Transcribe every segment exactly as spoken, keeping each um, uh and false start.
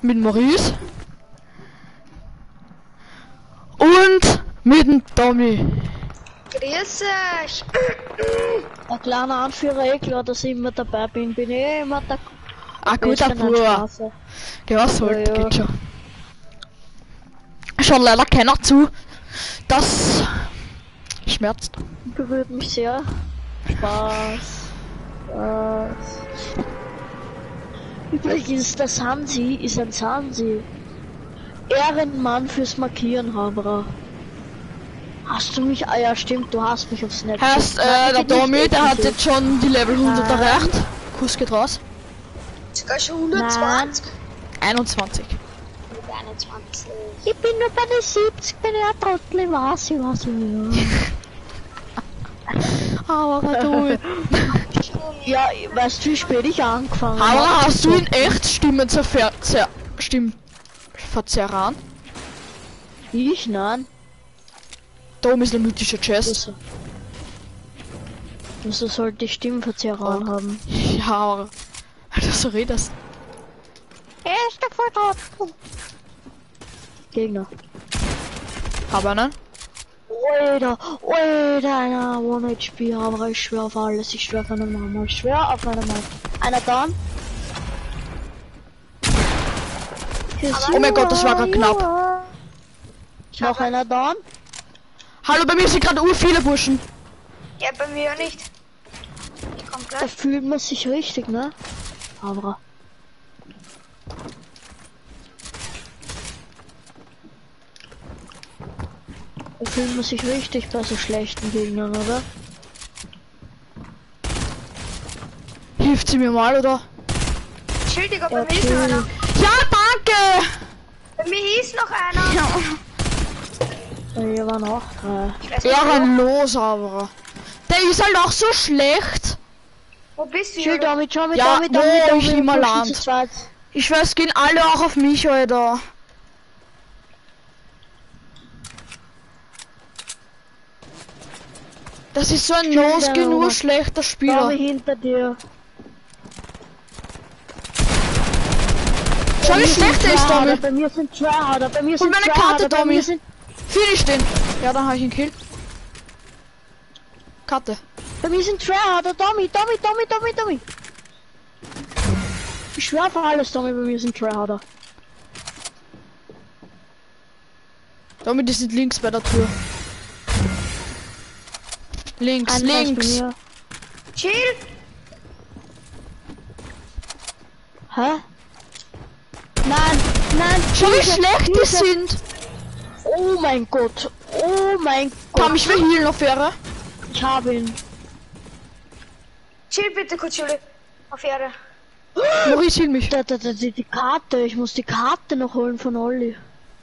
mit Maurice und mit dem Tommy. Grüß euch! Ein kleiner Anführer, eh klar, dass ich immer dabei bin. Bin ich eh immer der Ah, guter Beste an Bruder. Straße. Ja, sollte, Ja, ja. geht schon. Schaut leider keiner zu. Das schmerzt. Berührt mich sehr. Spaß. Spaß. Übrigens, der Sansi ist ein Sansi. Ehrenmann fürs Markieren, Haberer. Hast du mich? Ah ja, stimmt, du hast mich aufs Netz. Heißt, äh, Nein, der geht nicht, Tommy, geht der hat nicht. jetzt schon die Level hundert Nein. erreicht. Kuss geht raus. Sogar schon hundertzwanzig? einundzwanzig. einundzwanzig. Ich bin nur bei den siebzig, bin ich ein Trottel, ich weiß, ich weiß, ich weiß. Aber du. Ja, weißt du, wie spät ich angefangen Aber habe? hast du in echt Stimmen zerfer... Zer... Stimmen... Verzerran? Ich? Nein. Da ist eine mythische Chest. Wieso? Wieso sollte ich Stimmenverzerrung Oh. haben? Ja, Alter, so redest. Er ist der Volltrottel. Gegner. Hab einen. Alter, Alter, einer One H P, aber ich schwör auf alles, ich schwör auf meine Mama, ich schwör auf meine Mama. Einer down. Oh mein Gott, das war grad knapp. Noch einer down. Hallo, bei mir sind gerade ur viele Burschen. Ja, bei mir nicht. Ich komm Da gleich. fühlt man sich richtig, ne? Aber. Da fühlt man sich richtig bei so schlechten Gegnern, oder? Hilft sie mir mal, oder? Entschuldigung, bei Ja, mir ist noch einer. Ja, danke! Bei mir ist noch einer. Ja. Hier waren auch drei. Ich weiß nicht, wo. Ehrenlos, aber. Der ist halt auch so schlecht. Wo bist du? Schau Jürgen? damit, schau mit Ja, damit, wo damit, damit, ich immer pushen land. zu zweit. Ich weiß, gehen alle auch auf mich, Alter. Das ist so ein Stimmt, Nosge, ja, nur aber- schlechter Spieler. Tommy hinter dir. Schau, wie Bei mir schlecht sind er ist, Tryharder, Tommy. Bei mir sind Tryharder, bei mir Hol sind meine Tryharder, Karte, bei Tommy. mir sind, Finish den. Ja, dann habe ich ihn kill. Karte. bei mir sind Tryharder, Tommy, Tommy, Tommy, Tommy, Tommy. Ich schwör auf alles, Tommy, bei mir sind Tryharder. Tommy, die sind links bei der Tür. Links, Ein Kreis links. bei mir. Chill. Hä? Nein, nein, Schau, wie Hilfe, schlecht die Hilfe. sind. Oh mein Gott, oh mein Kann Gott. mich verhealen auf Ehre. Ich habe ihn. Chill bitte, Kutschule. Auf Erde. Maurice, heal mich. Da, da, da, die, die Karte, ich muss die Karte noch holen von Olli.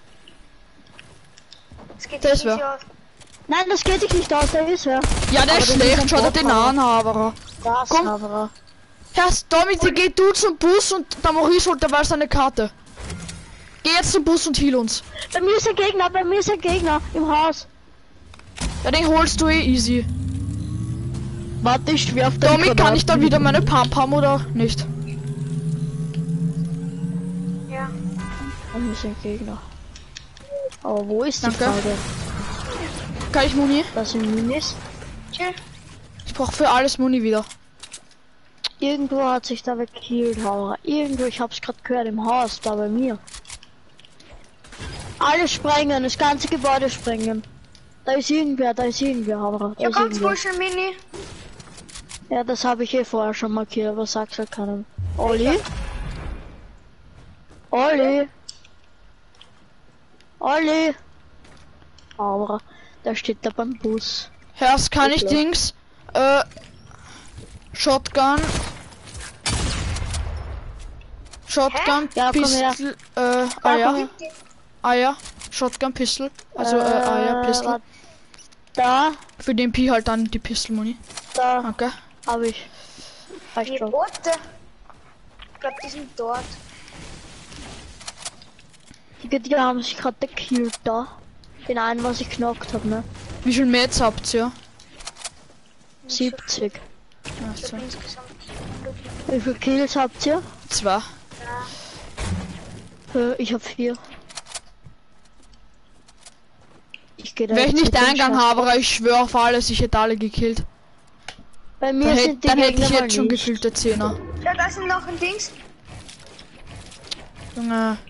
Es geht Das nicht wär- aus. Nein, das geht dich nicht aus, der ist wer. Ja, der Aber ist das schlecht. ist ein Schau dir den Bot, an, aber. Das Komm. aber. Herr Tommy, die geht du zum Bus und der Maurice holt dabei seine Karte. Geh jetzt zum Bus und heal uns. Bei mir ist ein Gegner, bei mir ist ein Gegner im Haus. Ja, den holst du eh easy. Warte, ich schwör auf den Tommy, kann Granaten. ich dann wieder meine Pump haben oder nicht? Ja. Bei mir ist ein Gegner. Aber wo ist die Danke. Frage? Kann ich Muni? Was im Minis? Chill. Ich brauche für alles Muni wieder. Irgendwo hat sich da weggekillt, Hauer. Irgendwo, ich hab's gerade gehört, im Haus, da bei mir. Alle sprengen, das ganze Gebäude sprengen. Da ist irgendwer, da ist irgendwer, Hauer. Da Ja, ist kommt irgendwer. Bullshit Mini. Ja, das habe ich eh vorher schon markiert, aber sag's halt keinem. Olli? Olli? Olli? Aber da steht da beim Bus. Herrs, kann ich Okay. Dings? Äh. Shotgun. Shotgun, Ja, komm her. Pistol, äh, ah komm ja, her. ah ja, Shotgun, Pistol, also äh, ah ja, Pistol. wart- Da, Für den Pi halt dann die Pistol-Muni. da Danke. habe ich. Reicht Die schon. Boote. Ich glaube, die sind dort. Die, die haben sich gerade gekillt da. Den einen, was ich knockt habe, ne? Wie viel Mets habt ihr? siebzig. Ach Ich so. glaube, insgesamt. Wie viele Kills habt ihr? Zwei. Äh, Ich hab vier. Ich gehe da Wenn ich jetzt nicht mit dem Eingang Schaf. habe, aber ich schwöre auf alles, ich hätte alle gekillt. Bei mir Dann, hätt, sind die dann hätte Gegner ich mal jetzt schon nicht. gefühlte Zehner. Ja, da sind noch ein Dings. Junge.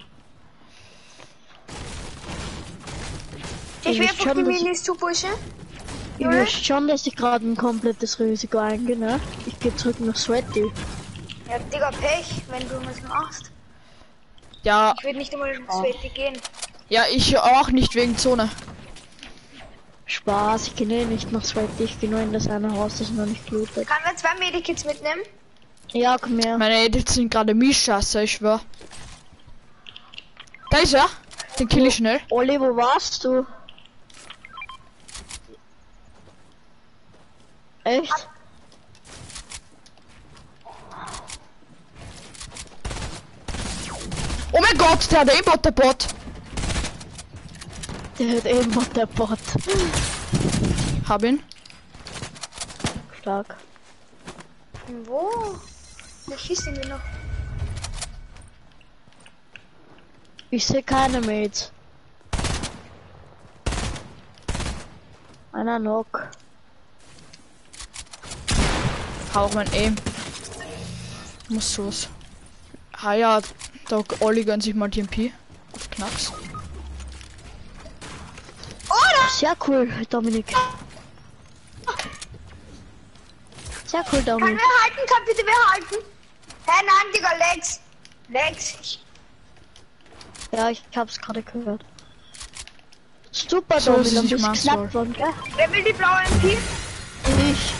Ich Ihr will wisst einfach die schon, dass ich- Minis zu pushen. Ihr Junge. wisst schon, dass ich gerade ein komplettes Risiko eingehe, ne? Ich gehe zurück nach Sweaty. Ja, Digga, Pech, wenn du was machst. Ja, Ich würde nicht einmal ins Sweaty gehen. ja, ich auch nicht wegen Zone. Spaß, ich gehe eh nicht nach Sweaty, ich gehe nur in das eine Haus, das noch nicht gelootet. Kann man zwei Medikits mitnehmen? Ja, komm her. Meine Edits sind gerade Mischscheiße, ich schwör. Da ist er. Den kill ich schnell. Olli, wo warst du? Echt? Oh mein Gott, der hat Aimbot, der Bot. Der hat eben der Bot. Hab ihn. Stark. Wo? Wer schießt denn hier noch? Ich sehe keine Mates. Einer Knock. Auch mein Aim. Muss so's. Ah ja, der Olli gönnt sich mal T M P. Auf Knacks. Sehr cool, Dominik. Sehr cool, Kann Dominik. wer halten? Kann bitte wer halten? Hä, nein, Digga, Lex. Lex. Ja, ich hab's gerade gehört. Super, So ist Dominik, es du nicht bist mal knapp so. worden, gell? Wer will die blaue M P? Ich.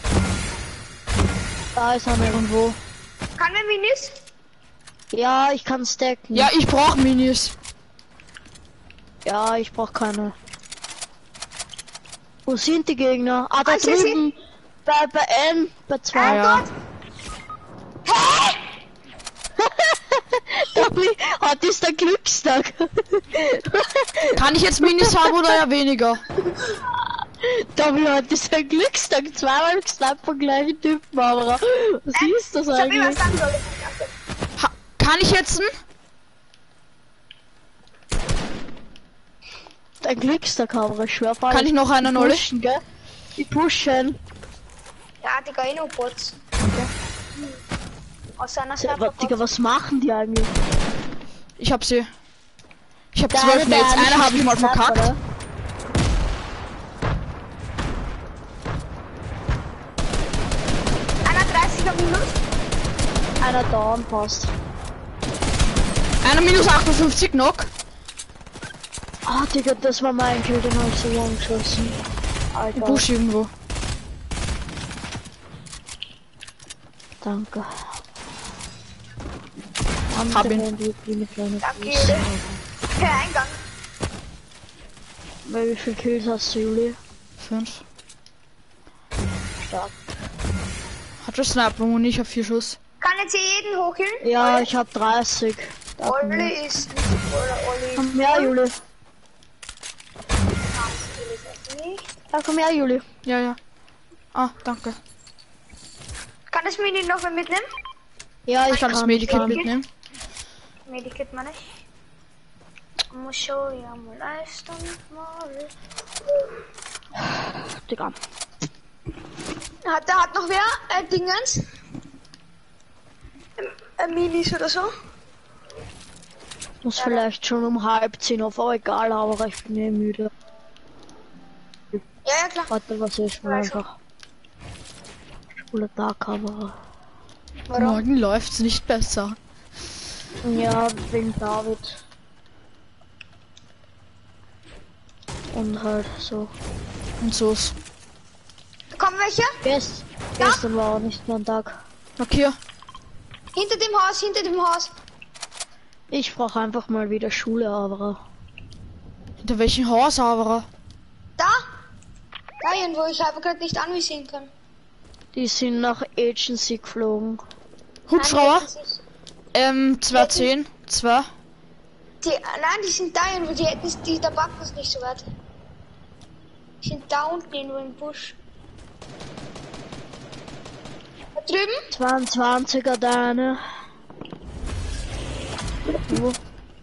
Da ist einer. Und wo? Kann wer Minis? Ja, ich kann stacken. Ja, ich brauch Minis. Ja, ich brauch keine. Wo sind die Gegner? Ah, da Ah, ich seh sie. drüben. Bei, bei N, bei zwei. Ah, ja. Hä? Domi, heute ist der Glückstag. Kann ich jetzt Minis haben oder ja weniger? Domi, heute ist der Glückstag. Zweimal gesnappt von gleichen Typen, aber was ist das Ich hab immer eigentlich? sagen sollen. Ha kann ich jetzt einen? Dein Glückstag, aber ich schwör bei Kann ich noch einen, Olli? pushen, gell? Die pushen. Ja, Digga, eh nur Bots. Aus seiner Aber, Server. Digga, was machen die eigentlich? Ich hab sie. Ich hab Der zwölf eine, der Nades. eine Eine habe ich mal schießt knapp, verkackt. oder? einunddreißiger Minus. Einer down passt. Einer minus achtundfünfzig Knock. Ah, Digga, das war mein Kill, den hab ich so lang geschossen. Alter, Busch irgendwo. danke. Hab ihn. Andere kleine kleine Danke, Füße. Jule. Per Eingang. Weil wie viele Kills hast du, Juli? Fünf. Stark. Hat schon Sniper und ich hab vier Schuss. Kann jetzt hier jeden hochkillen? Ja, ich hab dreißig. Da komm her. Olli ist nicht. Oder Olli. Komm her, Juli. Nicht. Ja, komm her, Juli. Ja, ja. Ah, danke. Kann das Mini noch mal mitnehmen? Ja, ich Ich kann das kann Medikit kann. mitnehmen. Medikit meine ich. Muss schon ja mal leisten. Mal. Digga. Hat der hat noch wer? Äh, Dingens? Ähm, äh, Minis oder so? Muss vielleicht schon um halb zehn auf, aber egal, aber ich bin eh müde. Ja, ja, klar. Warte, was ist mal einfach. Cooler Tag, aber. Warum? Morgen läuft's nicht besser. Ja, wegen David. Und halt so. Und so's. Kommen welche? Gest Gestern war auch nicht mein Tag. Okay. Hinter dem Haus, hinter dem Haus. Ich brauche einfach mal wieder Schule, aber. Hinter welchem Haus aber? Da? Da irgendwo, ich habe gerade nicht anvisieren können. Die sind nach Agency geflogen. Hubschrauber? Nein, das ist- Ähm, zwei zehn. zwei. Die, nein, die sind da irgendwo, die hätten die, der Backen ist nicht so weit. Die sind da unten irgendwo im Busch. Da drüben? zweiundzwanziger deine. Wo?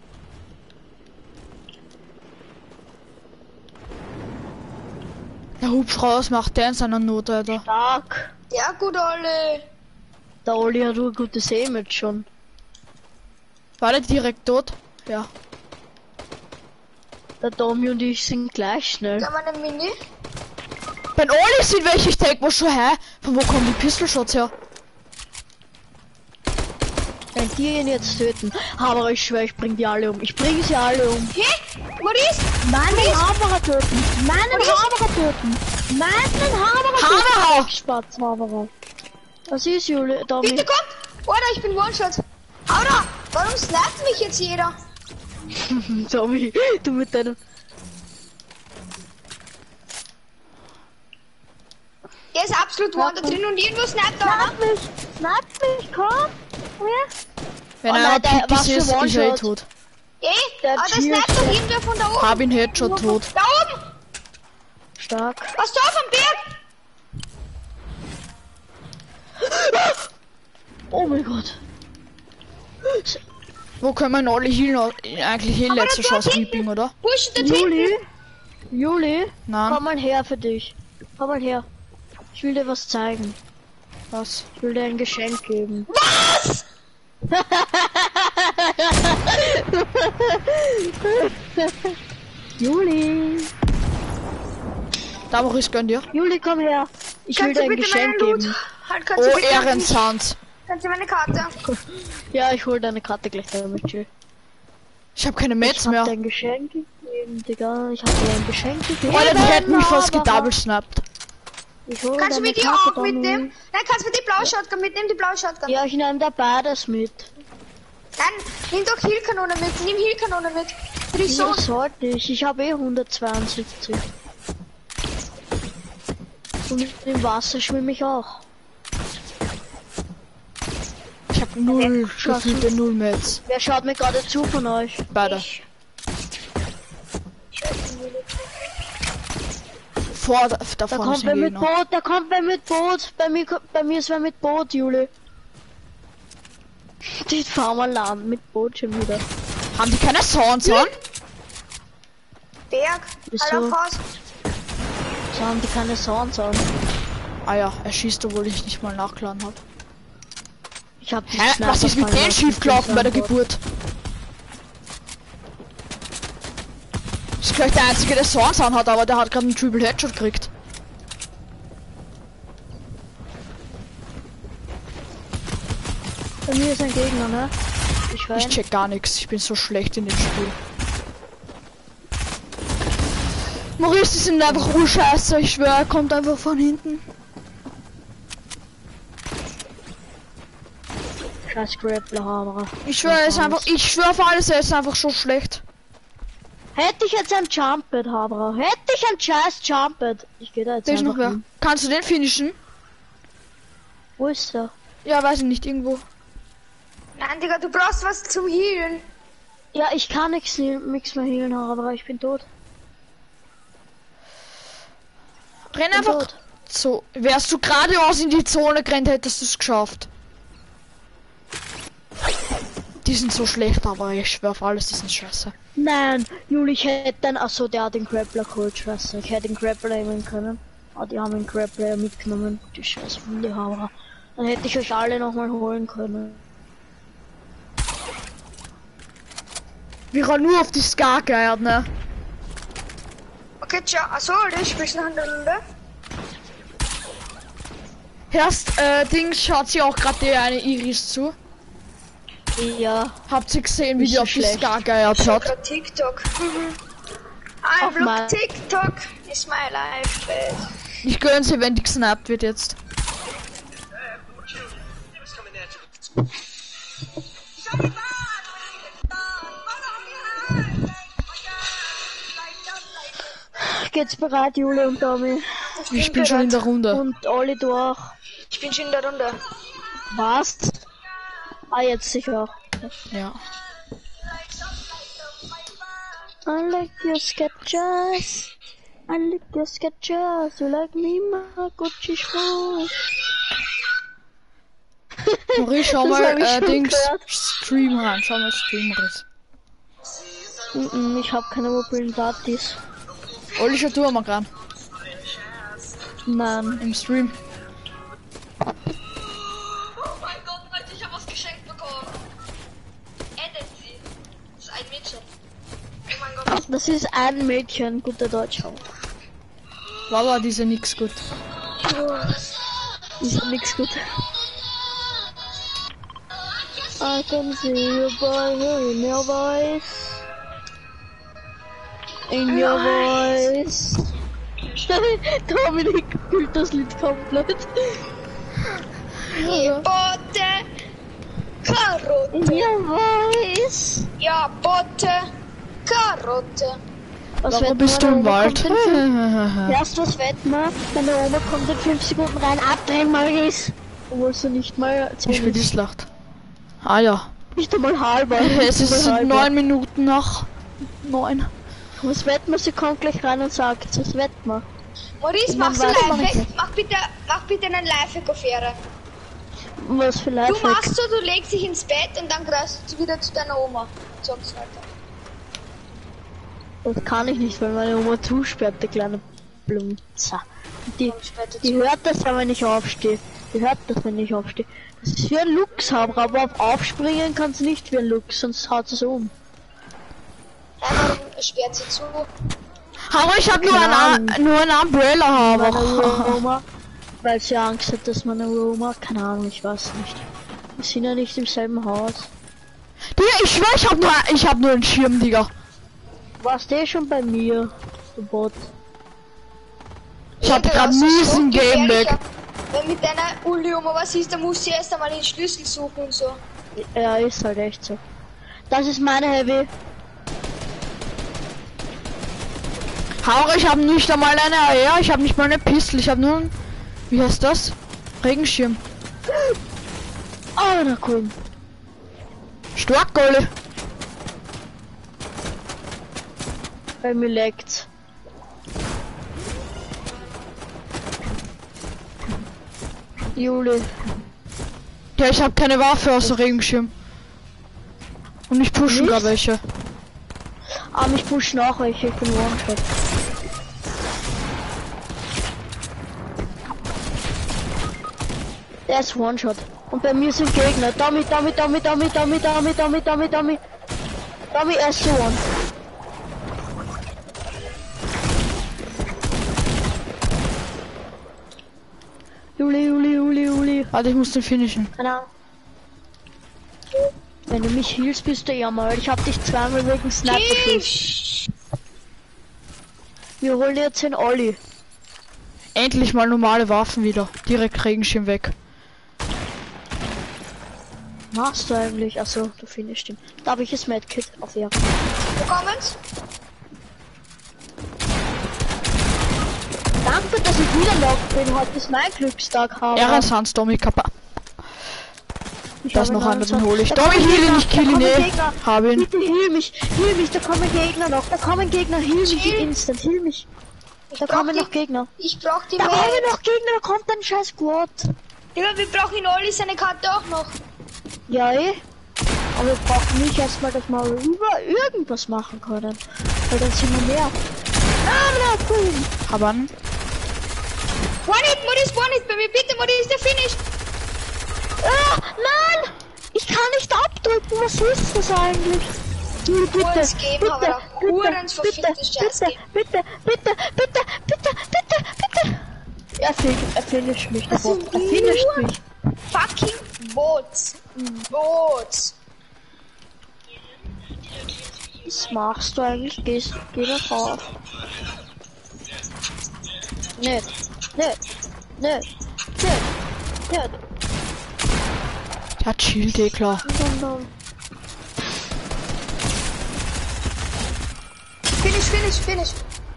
Der Hubschrauber, was macht der in seiner Not, Alter? Stark. Ja, gut, Olli. Der Oli hat ein gutes Image schon. War der direkt tot? Ja. Der Tommy und ich sind gleich schnell. Da mal eine Mini. Wenn Oli sieht, welche ich denke, wo schon, hä? Von wo kommen die Pistolshots her? Wenn die ihn jetzt töten. Aber ich schwör, ich bring die alle um. Ich bring sie alle um. Hä? Maurice? Meinen Haberer töten. Meinen Haberer töten. Meinen Haberer töten. Haberer! Spatz Haberer. Was ist, Jule? Tommy. Bitte kommt! Oder ich bin One-Shot. Hau da! Warum snappt mich jetzt jeder? Tommy, du mit deinem... Der ist absolut One da drin und irgendwo snappt er. Snap mich! Snap mich, komm! Ja. Wenn Oh er nein, der- Pipis was für ist, ist er eh One-Shot. tot. Eh? Der Aber da Cheers- snappt doch irgendwer von da oben. Hab ihn Headshot tot. Da oben! Stark. Was da vom Berg? Oh mein Gott. Wo können wir Olli healen? Eigentlich eh letzte da Chance hinten. Creeping, oder? Push da hinten. Juli? Juli? Nein. Komm mal her für dich. Komm mal her. Ich will dir was zeigen. Was? Ich will dir ein Geschenk geben. Was? Juli. Da Maurice, gönn dir. Juli, komm her. Ich will Kannst dir du ein bitte Geschenk meinen Loot? geben. Halt, kannst du Oh, bitte... Ehrensand. Kannst du meine Karte? Ja, ich hol deine Karte gleich damit, Jill. Ich habe keine Ich Mets hab mehr. dir ein Geschenk gegeben, Digga. Ich hab dir ein Geschenk gegeben. Alter, die hätten mich fast aber- gedoublesnappt. Ich hol Kannst du deine mir die Karte, auch Tommy. mitnehmen? Nein, kannst du mir die blaue Shotgun mitnehmen, die blaue Shotgun. Ja, ich nehme da beides mit. Nein, nimm doch Heal-Kanone mit, nimm Heal-Kanone mit. Für dich so. Ja, sollte ich. Ich habe eh hundertzweiundsiebzig. Und im Wasser schwimme ich auch. Ich habe null, Schau, gefühlte null Mets. Wer schaut mir gerade zu von euch? Beide. Ich. Vor, da, da Da vorne kommt ist wer ein mit Gegner. Boot, da kommt wer mit Boot. Bei mir, ko- bei mir ist wer mit Boot, Juli. Die fahren mal Land mit Boot schon wieder. Haben die keine Sounds an? Berg. Wieso? Halt auf Haus. So haben die keine Sounds an. Ah ja, er schießt, obwohl ich nicht mal nachgeladen habe. Ich hab die Hä? Sniper Was ist mit fallen denen lassen, schief gelaufen bei der die sind Geburt? Ist gleich der einzige, der Sounds an hat, aber der hat gerade einen Triple Headshot gekriegt. Bei mir ist ein Gegner, ne? Ich weiß. Ich check gar nichts. Ich bin so schlecht in dem Spiel. Maurice, die sind einfach urscheiße. Ich schwöre, er kommt einfach von hinten. Scheiß Grappler Hammer. Ich schwöre, er ist einfach. Ich schwöre auf alles, er ist einfach so schlecht. Hätte ich jetzt ein Jumpet, Haberer. Hätte ich ein scheiß Jumpet. Ich geh da jetzt Da ist noch einfach wer. hin. Kannst du den finishen? Wo ist er? Ja, weiß ich nicht, irgendwo. Nein, Digga, du brauchst was zum Healen. Ja, ich kann nichts nix mehr healen, Haberer. Ich bin tot. Renn Bin einfach. tot. So, wärst du geradeaus in die Zone gerannt, hättest du es geschafft. Die sind so schlecht, aber ich schwör auf alles, die sind scheiße. Nein, Juli, ich hätte dann. Achso, der hat den Grappler geholt, Schwester. Ich hätte den Grappler nehmen können. Aber die haben den Grappler mitgenommen. Die scheiß Wunde, Haberer. Dann hätte ich euch alle nochmal holen können. Wir haben nur auf die Scar geeiert, ne? Okay, ciao. Achso, ich spielst noch eine Runde. Erst, äh, Dings schaut sie auch gerade der eine Iris zu. Ja, Habt ihr gesehen, wie Nicht die so auf die schlecht. Scar geeiert hat? Sogar TikTok. Mhm. Auf I'm look mein- TikTok is my life, babe. Ich gönn sie, wenn die gesnappt wird jetzt. geht's bereit, Juli und Tommy? Ich bin schon in der Runde. Und Olli, du auch. Ich bin schon in der Runde. Was? Ah, jetzt sicher. Ja. I like your sketches. I like your sketches. You like me, my Gucci Schuhe. Maurice, schau Das mal, hab ich äh, schon Dings, gehört. Stream rein. Schau mal, Stream rein. Mm -mm, ich hab keine mobilen Datis. Olli, schau du mal ran. Nein. Im Stream. Oh mein Gott, Leute, ich habe was geschenkt bekommen. Addet sie. Das ist ein Mädchen. Oh mein Gott. Das ist ein Mädchen, guter Deutsch. War aber diese nix gut. Ist nix gut. I can see you boy in your voice. In your voice. Dominik fühlt das Lied komplett. Ja. Botte. Karotte. In your voice. Ja, Botte. Karotte. Was Warum wetten bist wir, du im meine Oma Wald? kommt in fünf- Erst was wetten wir? Meine Oma kommt in fünf Sekunden rein, abdrehen mal ist. Obwohl sie nicht mal Ich will zehn die ist. Schlacht. Ah ja. Nicht einmal halber. Es nicht ist einmal halber. neun Minuten nach neun. Was wetten wir? Sie kommt gleich rein und sagt, was wetten wir? Maurice, Ich mach mein, so warte, mach Lifehack. ich Mach bitte, mach bitte einen Lifehack auf Ehre. Was für Du Lifehack? machst so, du legst dich ins Bett und dann greifst du wieder zu deiner Oma. Sag's weiter. Das kann ich nicht, weil meine Oma zusperrt, die kleine Blumzer. Die, Komm später die zu. hört das ja, wenn ich aufstehe. Die hört das, wenn ich aufstehe. Das ist wie ein Luchshaber, aber auf Aufspringen kann sie nicht wie ein Luchs, sonst haut sie so um. Hey, warum sperrt sie zu? Aber ich hab nur Keine ein, Ahnung. nur ein Umbrella Meine aber. Oma, weil sie Angst hat, dass meine Oma, keine Ahnung, ich weiß nicht. Wir sind ja nicht im selben Haus. Digga, ich schwör, ich hab nur, ich hab nur einen Schirm, Digga. Warst du eh schon bei mir, du Bot? Ich hab Ja, grad das ist miesen so Game gefährlich, Lag. Wenn mit deiner Uli-Oma was ist, dann musst du erst einmal den Schlüssel suchen und so. Ja, ist halt echt so. Das ist meine Heavy. Haure, ich hab nicht einmal eine A R, ich hab nicht mal eine Pistole, ich hab nur ein, wie heißt das? Regenschirm. Oh, na komm. Stark, Golle. Bei mir leckt's. Juli. Ja, ich hab keine Waffe außer Regenschirm. Und ich pushen Nicht? gar welche. Ah, mich pushen auch welche, ich bin One-Shot. Der ist One-Shot. Und bei mir sind Gegner. Dummy, Dummy, Dummy, Dummy, Dummy, Dummy, Dummy, Dummy, Dummy. Dummy, er ist so one. Juli, Juli, Juli, Juli. Warte, ich muss den finishen. Keine Ahnung. Wenn du mich healst, bist du ja mal. Ich hab dich zweimal wegen Sniper geschossen. Wir holen jetzt den Olli. Endlich mal normale Waffen wieder. Direkt Regenschirm weg. Machst du eigentlich? Achso, du findest ihn. Da habe ich das Medkit auf ihr. Willkommen's. Danke, dass ich wieder noch bin. Heute ist mein Glückstag. Habe. Ja, Sans, Domi, Kappa. Ich Das habe noch einer, den hole ich. Da Domi, kommen heal ihn, Gegner, ich da kill ihn, kommen eh. Gegner. Hab ihn. Bitte heal mich, heal mich, da kommen Gegner noch. Da kommen Gegner, heal mich Heal. instant, heal mich. Ich Da brauch kommen die- noch Gegner. Ich brauch die Da kommen Welt. noch Gegner, da kommt ein scheiß Squad. Ja, wir brauchen in Olli seine Karte auch noch. Ja, eh. Aber wir brauchen nicht erstmal, dass wir über irgendwas machen können. Weil dann sind wir mehr. Ah, na, boom. Hab einen. One hit, Maurice, one hit bei mir. Bitte, Maurice, der Finish. Ah, nein! Ich kann nicht abdrücken, was ist das eigentlich? Bitte, bitte, Urens Game, bitte, aber bitte, Urens bitte, verficktes bitte, Scheiß-Game. bitte, bitte, bitte, bitte, bitte, bitte. Er, fin er finisht mich, der Das Bot. sind Er finisht nur- mich. Fucking Bots. Bots. Was machst du eigentlich? Gehst, geh nach rauf. Nicht, nicht, nicht, nicht, nicht. Ja, chill, eh klar. Dum, dum. Finish, finish, finish.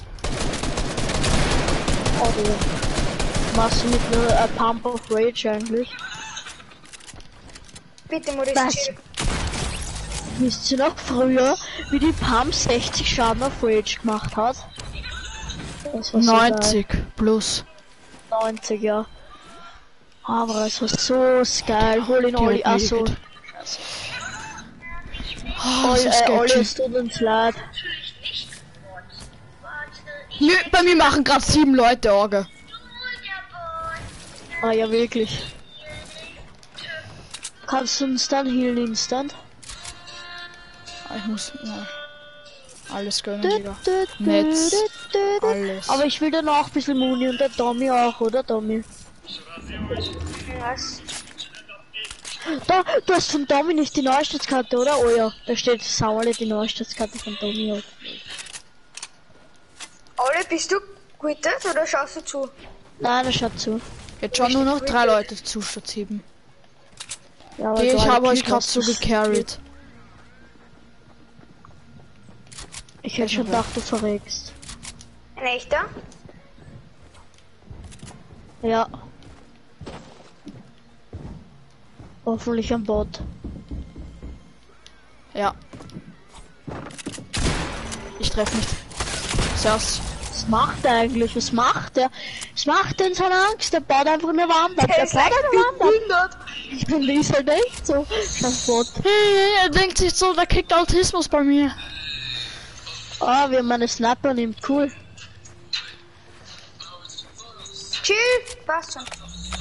Oh, du. Machst du mit nur a Pump of Rage eigentlich? Bitte, Maurice, Was? chill. Wisst ihr noch früher, wie die Pump sechzig Schaden auf Rage gemacht hat? Das war so neunzig plus. geil. neunzig, ja. Aber es war so geil. Hol ihn Olli. Direkt Achso. Medikit. Oh, Olli, so äh, Olli, sketchy. es tut uns leid. Nö, bei mir machen gerade sieben Leute Orge. Ah ja, wirklich. Kannst du uns dann healen instant? Ah, ich muss ja, alles gönnen, Dü, Digga. dü, dü, Netz. dü, dü, dü. Alles. Aber ich will dann auch ein bisschen Muni und der Tommy auch, oder Tommy? Was? Da, du hast von Tommy nicht die Neustadtkarte, oder? Oh ja, da steht Sauerle die Neustadtkarte von Tommy auf. Ole, bist du quittet oder schaust du zu? Nein, er schaut zu. Jetzt schon nur noch drei Leute zu statt sieben. Ja, Okay, du ich alle habe euch Kills gerade hast, so das- gecarried. Ich hätte schon gedacht, du verregst. Ein echter? Ja. Hoffentlich ein Bot. Ja. Ich treffe nicht. Servus. Was macht er eigentlich? Was macht er? Was macht er in seiner Angst? Der baut einfach eine Wand ab. Der baut eine Wand ab. Ich bin die ist halt echt so. Das Bot. Hey, er denkt sich so, der kriegt Autismus bei mir. Ah, wie er meine Sniper nimmt. Cool. Chill, passt schon.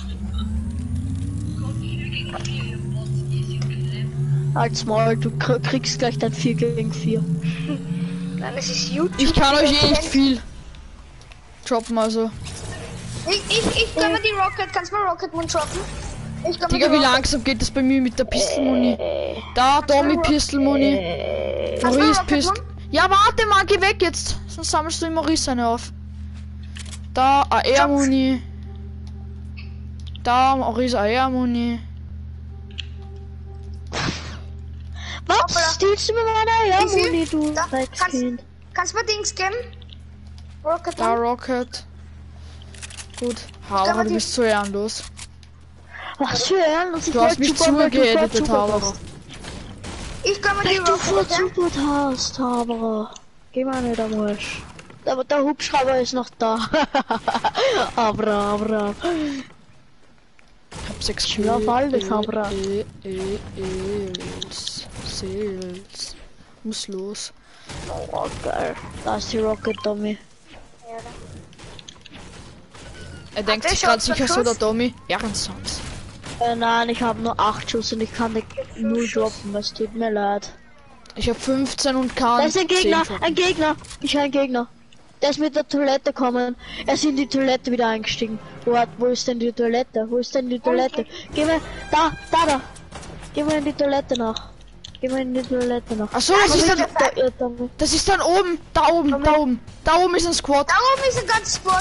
Als Maul, du kr- kriegst gleich dein vier gegen vier. Nein, es ist YouTube. Ich kann euch eh nicht viel droppen, also. Ich, ich, ich kann mir die Rocket, kannst du mal Rocket Moon droppen? Ich kann mir Digga, die wie Rocket- langsam geht das bei mir mit der Pistolmuni? Da, Tommy Pistolmuni. Kannst du mal Maurice Rocket Pist. Moon? Ja, warte mal, geh weg jetzt. Sonst sammelst du immer Maurice eine auf. Da, A R-Muni. Da, Maurice A R-Muni. Was? Hoppala. Stillst du mir meine Wie viel? Airmuni, du Da, Dreckskind? Kannst du mir Dings geben? Rocket Da, Moon? Rocket. Gut. Haber, du die- bist so ehrenlos. Was für Ehrenlos? Ich Du hast wollte mich super, weil du zugeeditet, vorzubert Haber. hast. Ich kann mir die Weil du Rocket Moon. vorzubert hast, Haber. Geh mal nicht am Arsch. Aber der Hubschrauber ist noch da. Abra, Abra. Ich hab sechs Ich will auf alles, Haber. E, E, E, Sales. Muss los. Oh, geil. Da ist die Rocket Tommy. Er denkt der sich gerade Schuss sicher so, der Schuss? Tommy. Ehrensams. Äh, nein, ich habe nur acht Schuss und ich kann nicht null droppen. Es tut mir leid. Ich hab fünfzehn und kann Da ist ein Gegner, zehn ein Gegner. Ich höre einen Gegner. Der ist mit der Toilette gekommen. Er ist in die Toilette wieder eingestiegen. Wo, hat- wo ist denn die Toilette? Wo ist denn die Toilette? Geh mal, da, da, da. Geh mal in die Toilette nach. Geh mal in die Toilette nach. Ach so, das ist dann, Da, ja, Tommy. das ist dann oben. Da oben, da oben. Da oben ist ein Squad. Da oben ist ein ganzes Squad.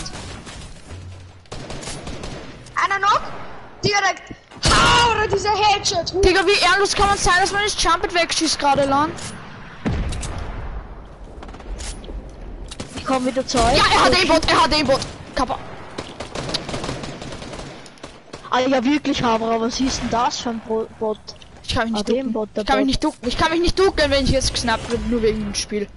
Einer noch? Direkt. Ha, oder dieser Headshot. Huh. Digga, wie ehrenlos kann man sein, dass man das Jumpet wegschießt gerade lang? Ich komm wieder zu euch. Ja, er hat A-Bot, er hat A-Bot. Kappa. Ah ja, wirklich, Haber. Was ist denn das für ein Bo- Bot? Ich kann mich Ah, nicht den ducken. Bot, der Ich kann mich Bot. nicht ducken. Ich kann mich nicht ducken, wenn ich jetzt gesnappt werde, nur wegen dem Spiel.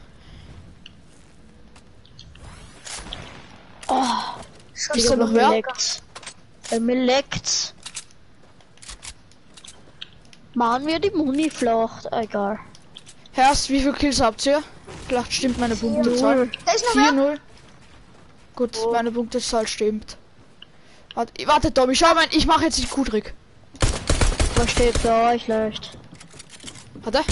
Oh, Schon Ist Digga, er noch mir wer? leckt's. Äh, mir leckt's. Machen wir die Muni flach. Egal. Herrst, wie viele Kills habt ihr? Vielleicht stimmt meine Punktezahl. Null. Da ist noch vier wer. null. Gut, Oh. meine Punktezahl stimmt. Warte, warte Tommy, schau mal, ich mache jetzt den Q-Trick. Was steht bei euch leicht? Warte.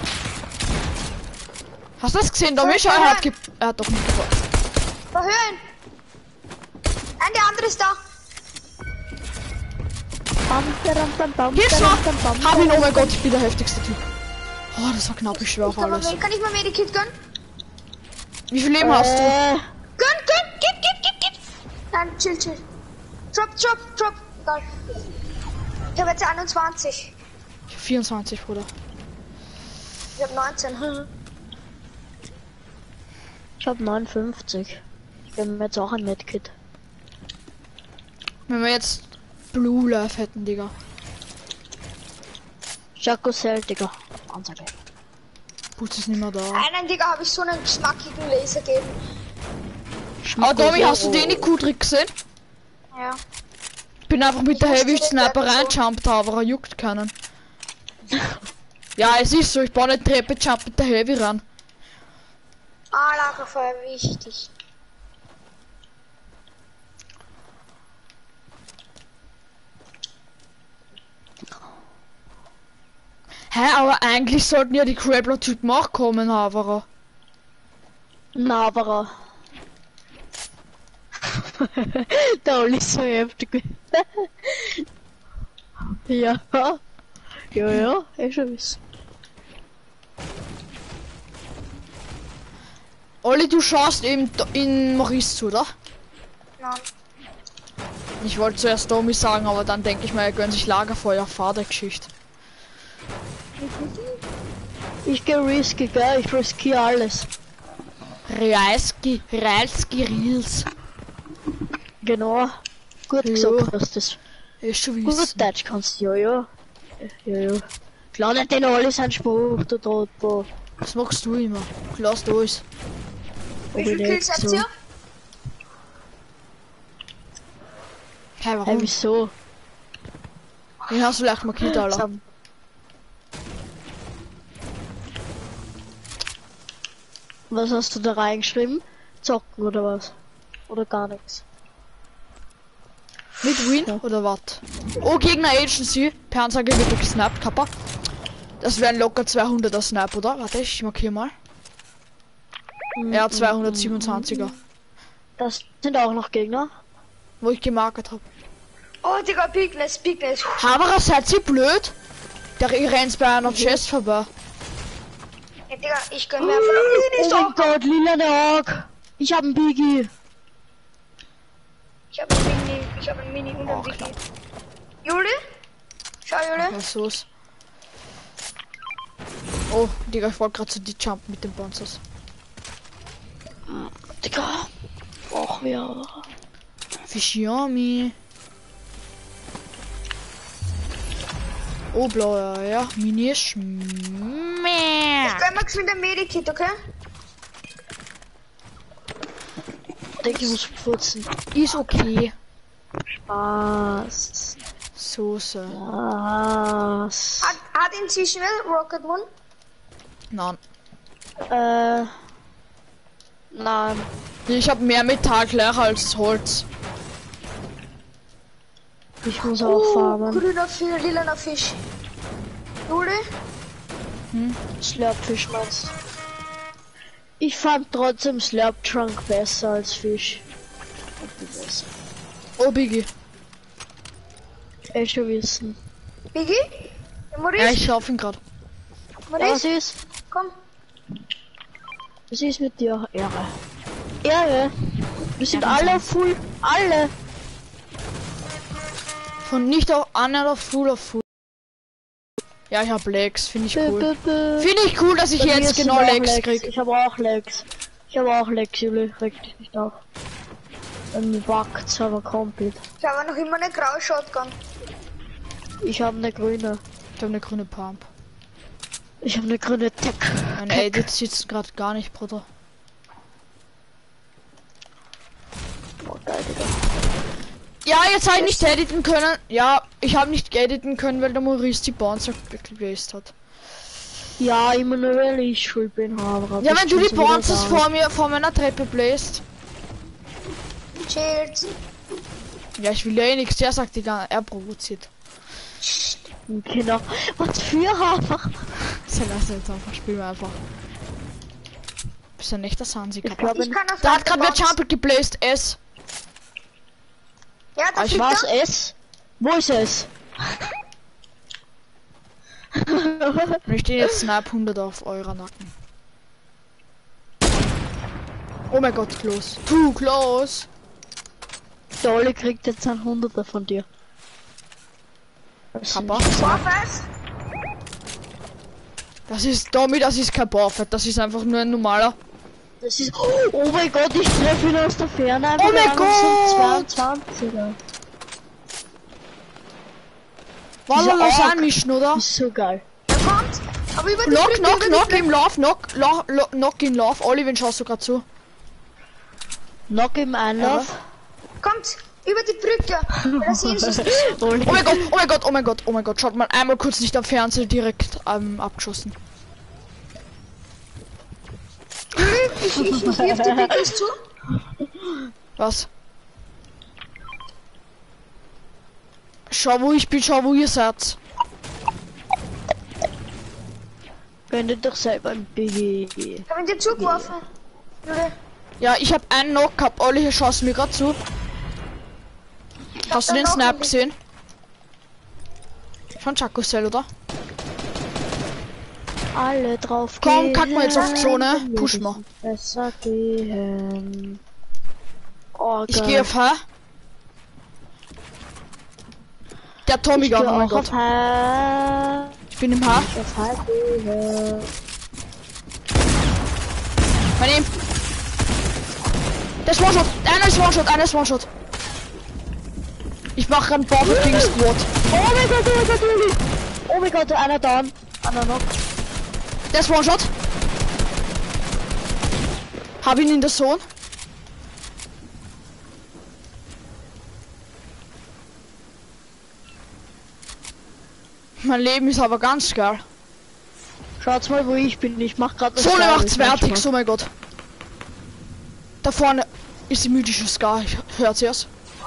Hast du das gesehen, Tommy? Schau, er hat, ge er hat doch nicht gebaut. Verhören. Nein, der andere ist da. Bam, badam, bam, bam, Hilf's badam, mal! bam, bam, Hab ihn, oh badam. mein Gott, ich bin der heftigste Typ. Oh, das war knapp, ich schwör auf Kann, man, alles. kann ich mal Medikit gönnen? Wie viel Leben hast du? Äh, Gönn, gönn, gib, gib, gib, gib. Nein, chill, chill. Drop, drop, drop. Egal. Ich habe jetzt einundzwanzig. Ich hab vierundzwanzig, Bruder. Ich habe neunzehn. ich hab neunundfünfzig. Ich bin mir jetzt auch ein Medkit. Wenn wir jetzt Blue Life hätten, Digga. Jaco Cell, Digga. Ganz okay. Putz ist nicht mehr da. Einen, Digga, habe ich so einen geschmackigen Laser gegeben. Aber Tommy, hast du den Q-Trick gesehen? Ja. Ich bin einfach mit Ich der wusste Heavy den Sniper Leuten so. reinjumpt, aber er juckt keinen. Ja, es ist so, ich baue eine Treppe, jump mit der Heavy ran. Ah, Lagerfeuer, wichtig. Hä, aber eigentlich sollten ja die Grappler-Typen auch kommen, aber. Na, aber. Der Oli ist so heftig. Ja. Ja, ja, eh schon wissen. Olli, du schaust eben in Maurice zu, oder? Nein. Ich wollte zuerst Domi sagen, aber dann denke ich mal, er gönnt sich Lagerfeuer, Vatergeschichte. Ich geh risky, gell? Ich riskiere alles. Realski, Realski Reels. Genau. Gut Ja. gesagt hast du das. Ist schon Gut wissen. Deutsch kannst du, ja, ja. Ja, ja. Klar, nicht den alle seinen Spruch, da, da, da. Das machst du immer. Lass du alles. Wie viele Kills habt ihr? Hey, Hey, warum? wieso? Ich hast vielleicht markiert, Alter. Sam- Was hast du da reingeschrieben? Zocken oder was? Oder gar nichts? Mit Win Ja. oder was? Oh, Gegner Agency. Per Ansage wird gesnappt, Kappa. Das wären locker zweihunderter Snap, oder? Warte, ich markiere mal. Ja, zweihundertsiebenundzwanziger. Das sind auch noch Gegner. Wo ich gemarkert habe. Oh, Digga, Bigness, Bigness. Haberer, seid ihr blöd? Der ihr rennt bei einer Chest vorbei. Ja, Digga, ich gönn mir einfach. Oh mein Gott, lila der Ork. Ich hab einen Biggie. Ich hab ein Mini, ich hab ein Mini und ein Oh, Wiki. knapp. Juli? Schau, Juli. Was los? Oh, Digga, ich wollte gerade zu die Jump mit den Bouncers. Digga. Och, ja. Fishiami. Oh, blauer, ja. Mini ist mehr. Ich gönn mir geschwind ein Medikit, okay? Denke, ich muss putzen. Ist okay. Spaß. Soße. Spaß. Hat, hat inzwischen Rocket One? Nein. Äh. Nein. Ich habe mehr Metall gleich als Holz. Ich muss auch Oh, farmen. grüner Fisch, lilaner Fisch. Juli? Slurpfisch meinst du? Ich fand trotzdem Slurp Trunk besser als Fisch. Besser. Oh, Biggie. Eh schon wissen. Biggie? Maurice? Ja, ich schaff ihn gerade. Ja, was Maurice? ist? Komm. Was ist mit dir? Ehre. Ehre. Wir sind Ja, alle ganz full. Alle. Von nicht auf Anna auf Full auf Full. Ja, ich hab Legs, finde ich Bö, cool. bö, bö. Finde ich cool, dass ich Bei mir jetzt sind genau auch Legs Legs. krieg. Ich habe auch Legs. Ich habe auch Legs, Juli. Reg dich nicht auf. Dann wackt's aber komplett. Ich habe noch immer eine graue Shotgun. Ich habe eine grüne. Ich hab eine grüne Pump. Ich habe eine grüne Tech. Mein Edit sitzt gerade gar nicht, Bruder. Oh, geil, Digga. Ja, jetzt habe ich nicht editen können. Ja, ich habe nicht editen können, weil der Maurice die Bouncer gebläst hat. Ja, immer nur weil ich schuld bin, aber. Ja, bist wenn du schon die so wieder Bouncers da. vor mir, vor meiner Treppe bläst. Cheers. Ja, ich will ja eh nichts. Der sagt die gar er provoziert. Genau. Was für Hafer? So, lass jetzt einfach, spielen wir einfach. Bist du ein echter Sansi, Ich Kappa? glaube, Ich kann auf Da hat gerade wer Bounce. Jumper gebläst, S. Ja, da Ich fliegt was er. es? Wo ist es? Und ich stehe jetzt Snap hundert auf eurer Nacken. Oh mein Gott, close. Too close. Der Olli kriegt jetzt ein Hunderter von dir. Das Kappa. sind- Warfest. Das ist, Tommy, das ist kein Buffet, das ist einfach nur ein normaler. Das ist. Oh mein Gott, ich treffe ihn aus der Ferne. Oh mein Gott! Gott! zweiundzwanziger. War Dieser das Ork. anmischen, oder? Ist so geil. Er kommt. Aber über die Knock, Brücke, knock, über die knock Brücke. im Lauf, knock, knock, knock, knock in Lauf. Olli, wen schaust du gerade zu? Knock im Einlauf. Kommt. Über die Brücke. Da sehen sie es nicht. Olli. Oh mein Gott, oh mein Gott, oh mein Gott, oh mein Gott. Schaut mal einmal kurz nicht am Fernseher direkt ähm, abgeschossen. Ich, ich, ich wirf die Biggies zu. Was? Schau, wo ich bin, schau, wo ihr seid. Gönn dir doch selber ein Biggie. Hab ihn dir zugeworfen. Jude. Ja, ich hab einen Knock gehabt, alle hier schossen mir gerade zu. Hast du den Snap gesehen? Von Chakosel, oder? Alle drauf Komm, gehen. kack mal jetzt auf die Zone. Push mal. Besser gehen. Oh, Ich geil. gehe auf H. Der Tommy Ich Gun, geh oh mein auch Gott. auf H. Ich bin im H. Auf H gehen. Mein ihm. Der ist One-Shot. Einer ist One-Shot, einer ist One-Shot. Ich mache einen Bauer gegen Squad. Oh mein Gott, oh mein Gott, Juli. Oh mein Gott, einer down. Einer noch. Der ist One-Shot. Hab ihn in der Zone. Mein Leben ist aber ganz geil. Schaut mal, wo ich bin. Ich mach grad das Zone Geile, macht's das fertig, manchmal. oh mein Gott. Da vorne ist die mythische Scar, ich hör's erst.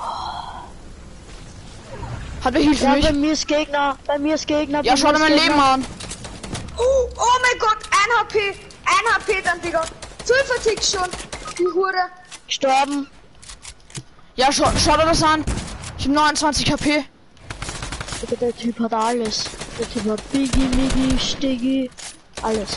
Hat wer Hilfe Ja, mich? bei mir ist Gegner. Bei mir ist Gegner. Ja, bei schau mir dir ist mein Gegner. Leben an. Oh, oh mein Gott, ein H P. Ein H P dann, Digga. zwölf Ticks schon. Die Hure. Gestorben. Ja, schau, schau dir das an. Ich hab neunundzwanzig H P. Digga, der Typ hat alles. Der Typ hat Biggie, Miggie, Stiggy. Alles.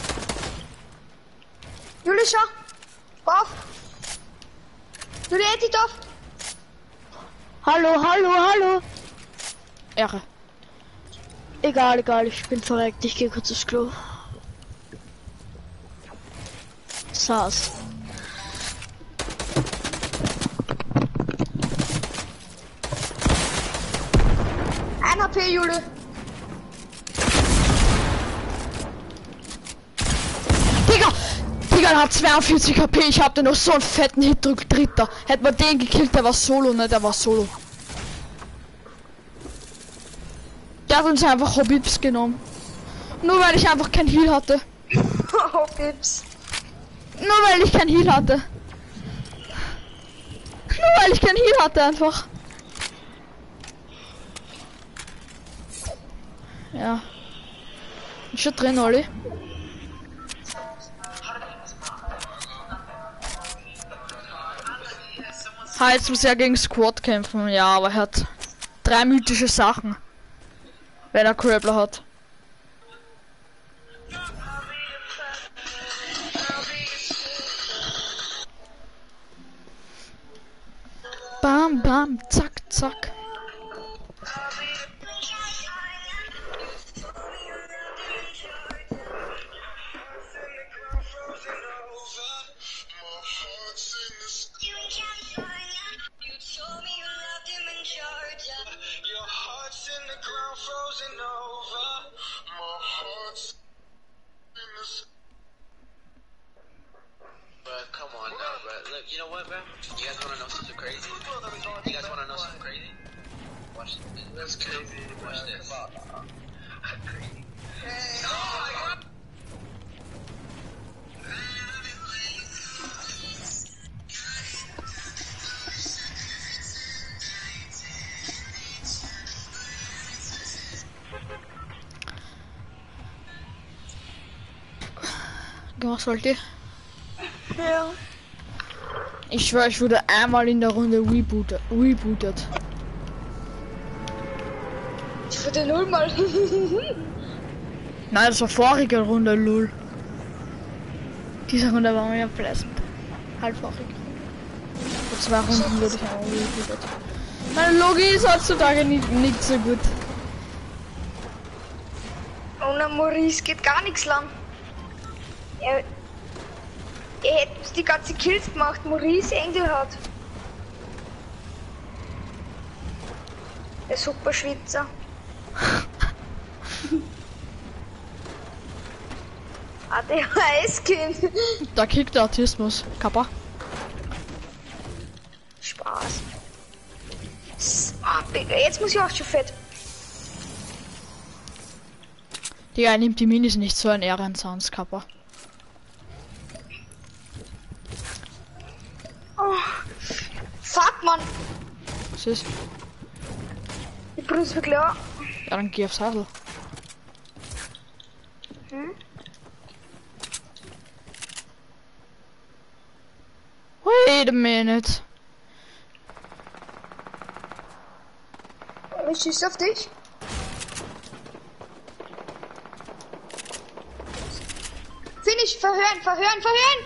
Juli, schau. Auf. Juli, edit auf. Hallo, hallo, hallo. Ehre. Egal, egal, ich bin verreckt. Ich gehe kurz aufs Klo. Saß. ein H P, Juli. Digga! Digga, der hat zweiundvierzig H P. Ich hab den noch so einen fetten Hit drückt. Dritter. Hätte man den gekillt, der war solo, ne? Der war solo. Der hat uns einfach Hobbits genommen. Nur weil ich einfach kein Heal hatte. Oh, Pips. Nur weil ich kein Heal hatte. Nur weil ich kein Heal hatte einfach. Ja. Ist schon drin, Olli. Ha, jetzt muss er gegen Squad kämpfen. Ja, aber er hat drei mythische Sachen. Wenn er Grappler hat. Bam, bam, zack, zack. Come on now, bro. Look, you know what, bro? You guys wanna know something crazy? You guys wanna know something crazy? Watch this. That's crazy. Watch this. Crazy. Was wollt ihr? Ja. Ich schwör, ich wurde einmal in der Runde rebootet. rebootet. Ich würde null mal. Nein, das war vorige Runde, lul. Diese Runde war mir pleasant. Halb vorige. Vor zwei Runden wurde ich einmal rebootet. Meine Logi ist heutzutage nicht, nicht so gut. Ohne Maurice geht gar nichts lang. Er, er hätte die ganze Kills gemacht, Maurice Engel hat. Der super Schwitzer. A D H S-Kind. Da kickt der Autismus. Kappa. Spaß. Ah, jetzt muss ich auch schon fett. Digga, er nimmt die Minis nicht so ein Ehrensounds, Kappa. Oh, fuck, Mann. Was ist? Die Brust wird klar. Ja, dann geh aufs Hasel. Hm? Wait a minute. Ich schieße auf dich. Finish, verhören, verhören, verhören!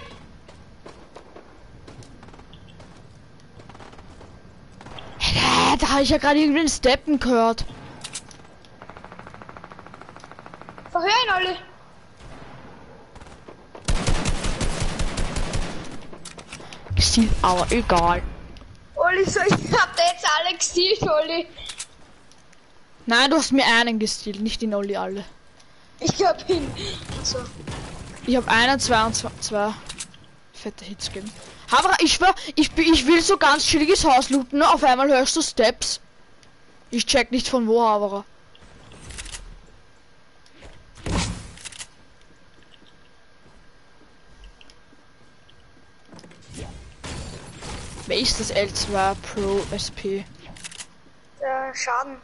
Hä, da habe ich ja gerade irgendwie einen Steppen gehört. Verhören, alle! Gesicht, aber egal. Olli, so, ich hab da jetzt alle gestealt, Olli. Nein, du hast mir einen gestealt, nicht den Olli alle. Ich hab ihn. So. Ich habe einen, zwei und zwei, zwei fette Hits gegeben. Aber ich schwör, ich, bin- ich will so ganz chilliges Haus looten, ne? Auf einmal hörst du Steps. Ich check nicht von wo, aber. Wer ist das L zwei Pro S P? Der Schaden.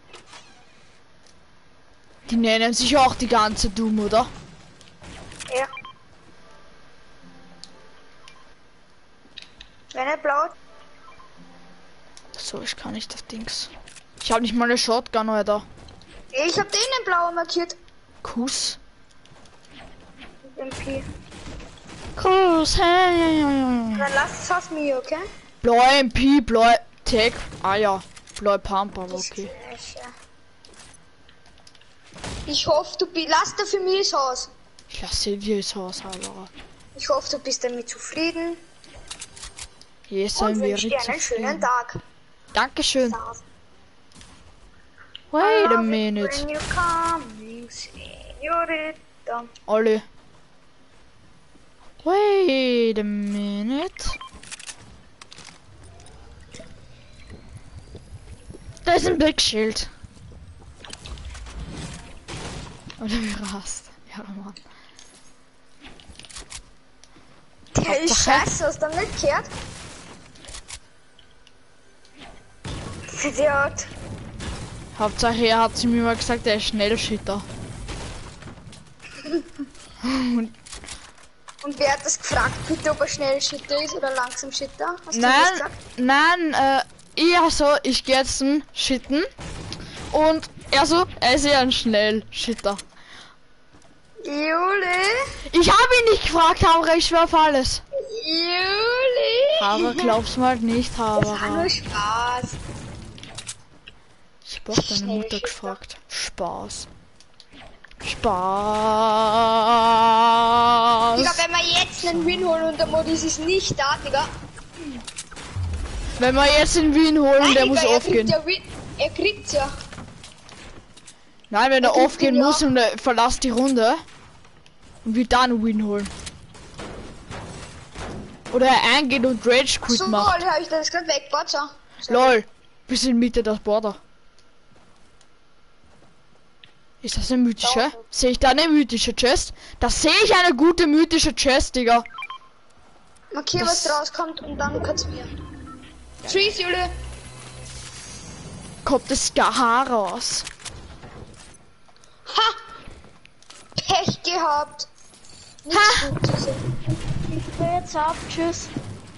Die nennen sich auch die ganze Doom, oder? Ja. Wenn er blau. So, ich kann nicht auf Dings. Ich habe nicht mal eine Shotgun, oder? Ich hab den in blau markiert. Kuss. M P. Kuss, hey. Dann lass es auf mir, okay? Blau M P, blau Tag. Ah ja, blau Pump, aber Das okay. Gleiche. Ich hoffe, du bist. Lass dir für mich das Haus. Ich lasse dir das Haus, aber. Ich hoffe, du bist damit zufrieden. Yes, Und ein wünsche wäre dir einen schönen Tag. Dankeschön. Stars. Wait a Love it minute. when you come, señorita. Olli. Wait a minute. Da ist ein Big Shield. Oder wie rast. Ja, Mann. Der ist Hauptsache- scheiße, hast du nicht gehört? Idiot. Hauptsache er hat zu mir mal gesagt, er ist Schnellschitter. Und wer hat das gefragt, bitte, ob er schnell Schitter ist oder langsam Schitter? Hast du das Nein, gesagt? nein, äh, eher so, ich gehe jetzt zum Schitten und er so, er ist eher ein Schnellschitter. Juli? Ich habe ihn nicht gefragt, aber ich schwör auf alles. Juli? Aber glaub's mal nicht, Das war aber nur Spaß. ich hab auch deine Mutter Schnellschitter. gefragt. Spaß. Spaß. Digga, wenn wir jetzt einen Win holen und der Modis ist nicht da, Digga. Wenn wir jetzt in Wien holen, Nein, der Digga, muss er aufgehen. kriegt ja Win. Er kriegt's ja. Nein, wenn er kriegt aufgehen ihn ja. muss und er verlässt die Runde und wir dann einen Win holen. Oder er eingeht und Rage Quit So, macht. lol, hab ich das gerade weggebaut, so. Lol, wir sind in Mitte des Border. Ist das eine mythische? Ja. Sehe ich da eine mythische Chest? Da sehe ich eine gute mythische Chest, Digga. Markier, Das- was rauskommt und dann kann's mir. Tschüss, Juli. Kommt das Scar raus? Ha! Pech gehabt. Nichts Ha! gut zu sehen. Ich bin jetzt ab. Tschüss.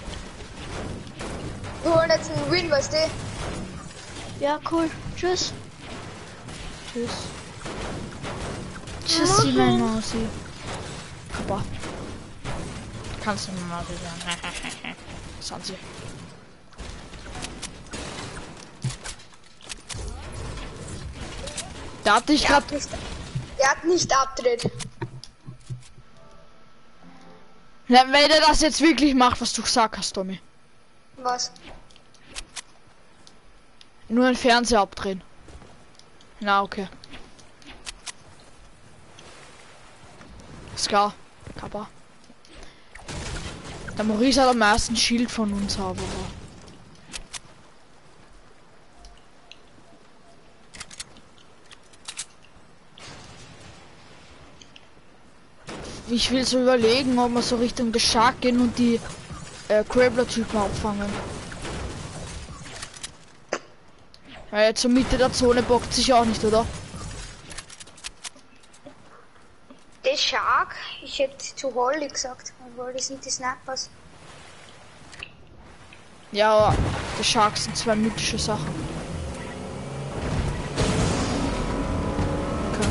Wir holen jetzt einen Win, weißt du? Ja, cool. Tschüss. Tschüss. Tschüssi, mein Mausi. Papa. Kannst du mir mal sagen? Sansi. Da hatte ich Der grad. hat nicht, der hat nicht abdreht. Na, wenn er das jetzt wirklich macht, was du gesagt hast, Tommy. Was? Nur ein Fernseher abdrehen. Na, okay. Scar. Kappa. Der Maurice hat am meisten Schild von uns, aber. Ich will so überlegen, ob wir so Richtung des Shark gehen und die äh, Crabler-Typen abfangen. Weil jetzt zur Mitte der Zone bockt sich auch nicht, oder? Der Shark? Ich hätte zu Holly gesagt. Weil Holly sind die Snappers. Ja, aber die Sharks sind zwei mythische Sachen. Okay.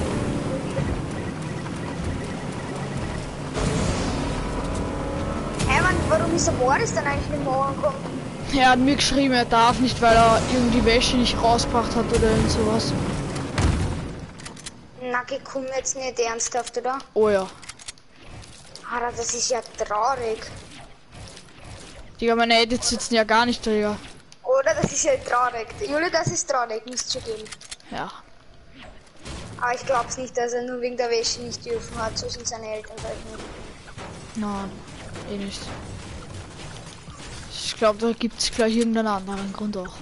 Hey Mann, warum ist der Boris dann eigentlich nicht morgen gekommen? Er hat mir geschrieben, er darf nicht, weil er irgendwie Wäsche nicht rausgebracht hat oder irgend sowas. Na, ich komme jetzt nicht ernsthaft, oder? Oh ja. Alter, das ist ja traurig. Digga, meine Edits sitzen ja gar nicht, Digga. Oder? Das ist ja traurig. Juli, das ist traurig, müsst schon geben. Ja. Aber ich glaub's nicht, dass er nur wegen der Wäsche nicht dürfen hat, so sind seine Eltern vielleicht nicht. Nein, eh nicht. Ich glaube, da gibt es gleich irgendeinen anderen Grund auch.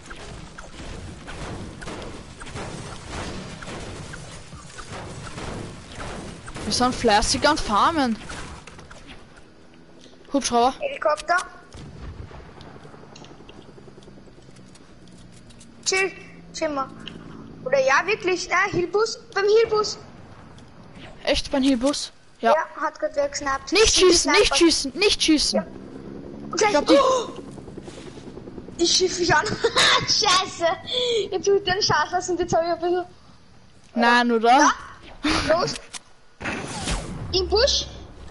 Wir sind fleißig an Farmen. Hubschrauber. Helikopter. Chill, chill mal. Oder ja, wirklich, na, Hilbus, beim Hilbus. Echt beim Hilbus? Ja. Ja, hat gerade wer gesnappt. Nicht schießen, nicht schießen, nicht schießen. Ja. Und gleich, glaub, die- oh, die schiff ich an. Scheiße. Jetzt tut den Schatz lassen und jetzt habe ich ein bisschen. Nein, oder? Los. Im Busch.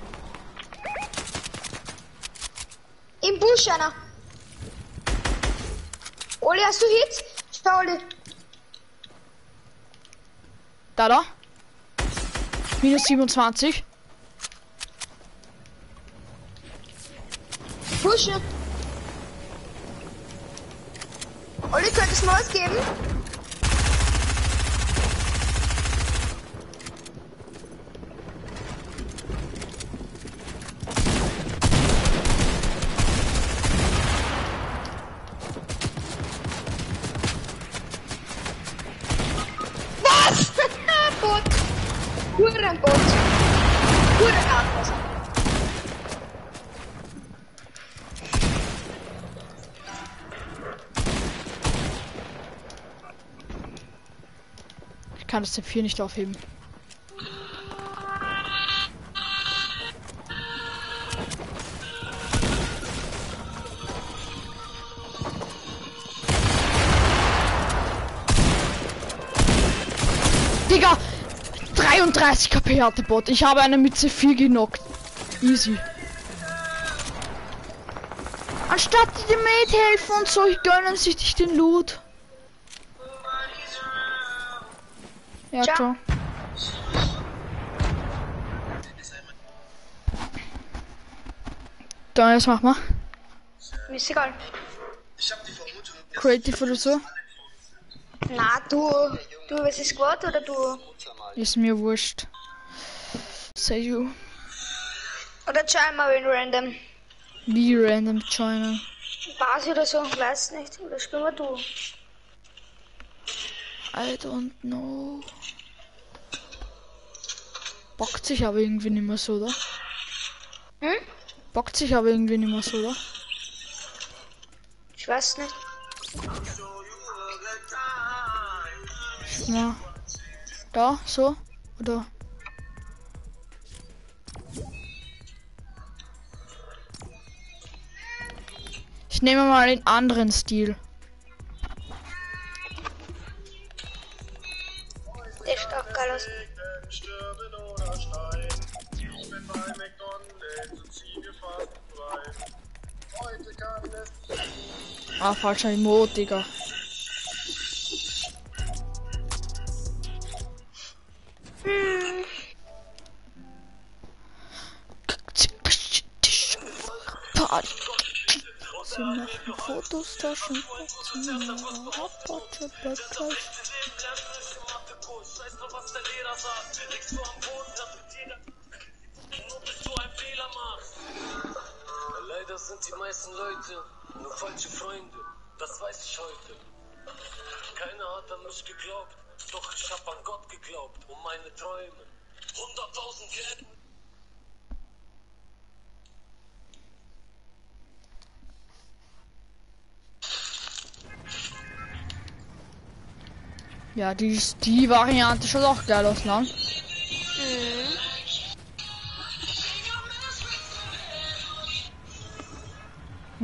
Im Busch einer. Oli, hast du Hits? Schau, Oli. Da, da. Minus siebenundzwanzig. Busche. Oli, könntest du mal was geben? Was? Bot. Hurenbot. Hurenartlos. Ich kann das T vier nicht aufheben. Digga! dreiunddreißig K P hat der Bot. Ich habe einen mit C vier genockt. Easy. Anstatt die Mate helfen und so, gönnen sich nicht den Loot. Ja, Ciao. ciao. Dann jetzt mach mal. Mir ist egal. Creative oder so. Na, du. Du, was ist Squad oder du? Ist mir wurscht. Say you. Oder join mal in random. Wie random joinen. Basi oder so, weiß nicht. Oder spielen wir du? I don't know. Bockt sich aber irgendwie nicht mehr so, oder? Hm? Bockt sich aber irgendwie nicht mehr so, oder? Ich weiß nicht. Na. Da, so? Oder? Ich nehme mal einen anderen Stil. Der ist auch geil aus. Ah, falscher Emote, Digga. Hm. Party. Sind noch Fotos, Taschen, Leider sind die meisten Leute nur falsche Freunde, das weiß ich heute. Keiner hat an mich geglaubt, doch ich hab an Gott geglaubt und meine Träume. hunderttausend Geld. Ja, die, die Variante schaut auch geil aus, lang.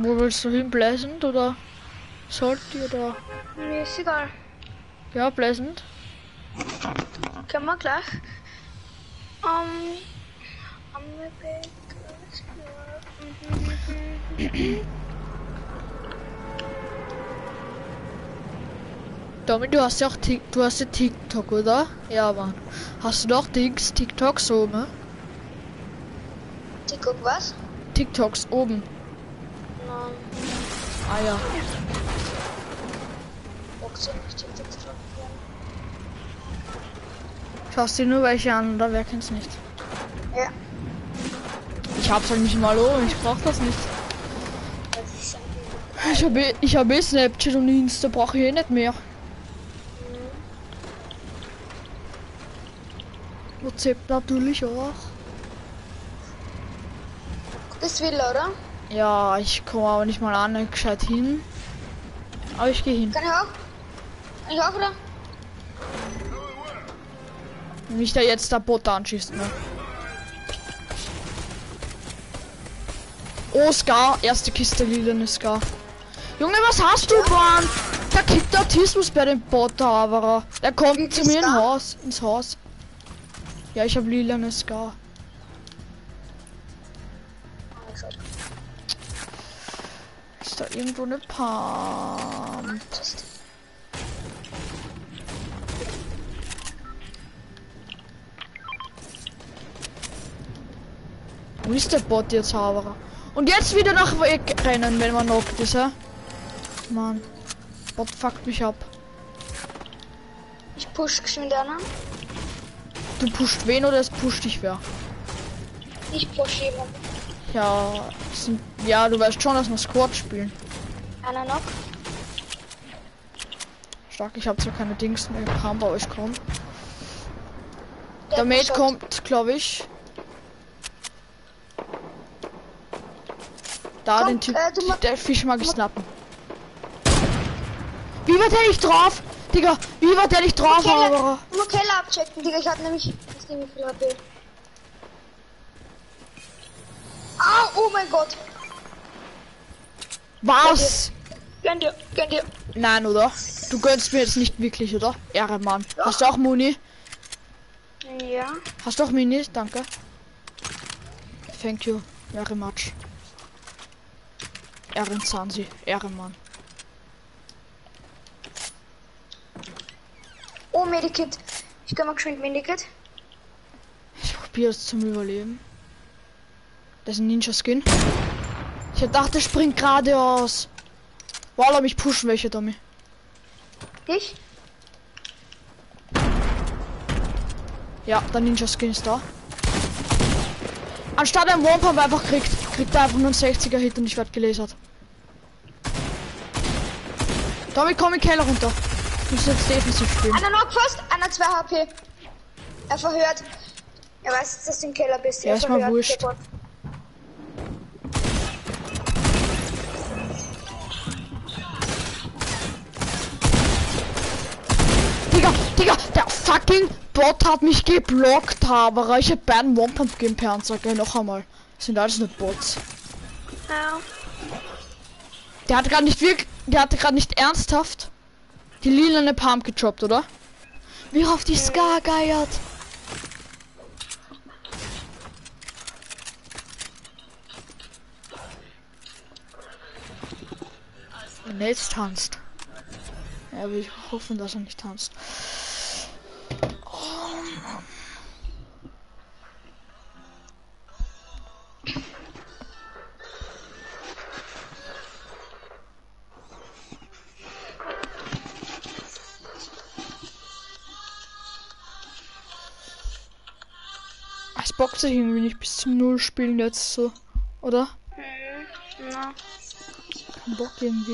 Wo willst du hin? Pleasant oder Salty oder? Mir ist egal. Ja, Pleasant. Können wir gleich. Um, am Weg. Damit, du hast ja auch Tik- du hast ja TikTok, oder? Ja, Mann. Hast du doch Dings, TikToks oben? TikTok was? TikToks oben. Nein. Ah ja. Boxen nicht TikTok drauf. Schaust dir nur welche an, oder wer kennt's nicht? Ja. Ich hab's halt nicht mal oben, ich brauch das nicht. Das ist ein Ich hab eh, ich hab eh Snapchat und Insta, brauche ich eh nicht mehr. WhatsApp natürlich auch. Das will, oder? Ja, ich komme aber nicht mal an, gescheit hin. Aber ich gehe hin. Kann ich auch? Kann ich auch, oder? Nicht der jetzt der Bot anschießt, ne? Oh, Scar, erste Kiste lilane Scar. Junge, was hast du, Mann? Da kickt der Autismus bei dem Bot, aber der kommt Wie zu viel mir ins Scar? Haus, ins Haus. Ja, ich habe lilane Scar. Ist da irgendwo eine Palm? Wo ist der Bot jetzt, Zauberer? Und jetzt wieder nach weg rennen, wenn man knockt ist, hä? Mann. Bot fuckt mich ab. Ich push geschwind an. Du pusht wen oder es pusht dich wer? Ich push jemanden. Ja, sind, ja, du weißt schon, dass wir Squad spielen. Einer noch. Stark, ich habe zwar keine Dings mehr, kann bei euch kommen. Der Der Mate Shot. kommt, glaube ich. Da, Komm, den Typ, äh, du ma- der Fisch mag ich snappen. Wie war der nicht drauf? Digga, wie war der nicht drauf, Keller, aber? du musst Keller abchecken, Digga. Ich hab nämlich. Was nehme ich für H P? Ah, oh mein Gott. Was? Gönn dir, gönn dir. Nein, oder? Du gönnst mir jetzt nicht wirklich, oder? Ehre, Mann. Hast du auch Muni? Ja. Hast du auch Minis? Danke. Thank you very much. Ehren Sansi. Ehrenmann. Oh, Medikit. Ich kann mal geschwind Medikit. Ich probiere es zum Überleben. Das ist ein Ninja-Skin. Ich dachte, der springt geradeaus. Wallah, mich pushen welche, Tommy. Ich? Ja, der Ninja-Skin ist da. Anstatt ein One-Pump einfach kriegt, kriegt er einfach nur einen sechziger Hit und ich werde gelasert. Tommy, komm in den Keller runter. Du musst jetzt defensiv spielen. Einer noch fast, einer zwei H P. Er verhört. Er weiß, dass du im Keller bist. Ja, Er ist mal verhört, wurscht. der Bot. Digga, Digga, der fucking Bot hat mich geblockt, aber ich hab beiden One-Pump gegeben per Ansage. Noch einmal. Das sind alles nur Bots. Ja. Der hat gerade nicht wirklich, der hatte gerade nicht ernsthaft die lilane Pump gedroppt, oder? Wie auf die Scar geiert. Wenn er jetzt tanzt. Ja, will ich hoffen, dass er nicht tanzt. Oh Mann. Es bockt sich irgendwie nicht bis zum Null spielen jetzt so, oder? Hm, na. Kein Bock irgendwie.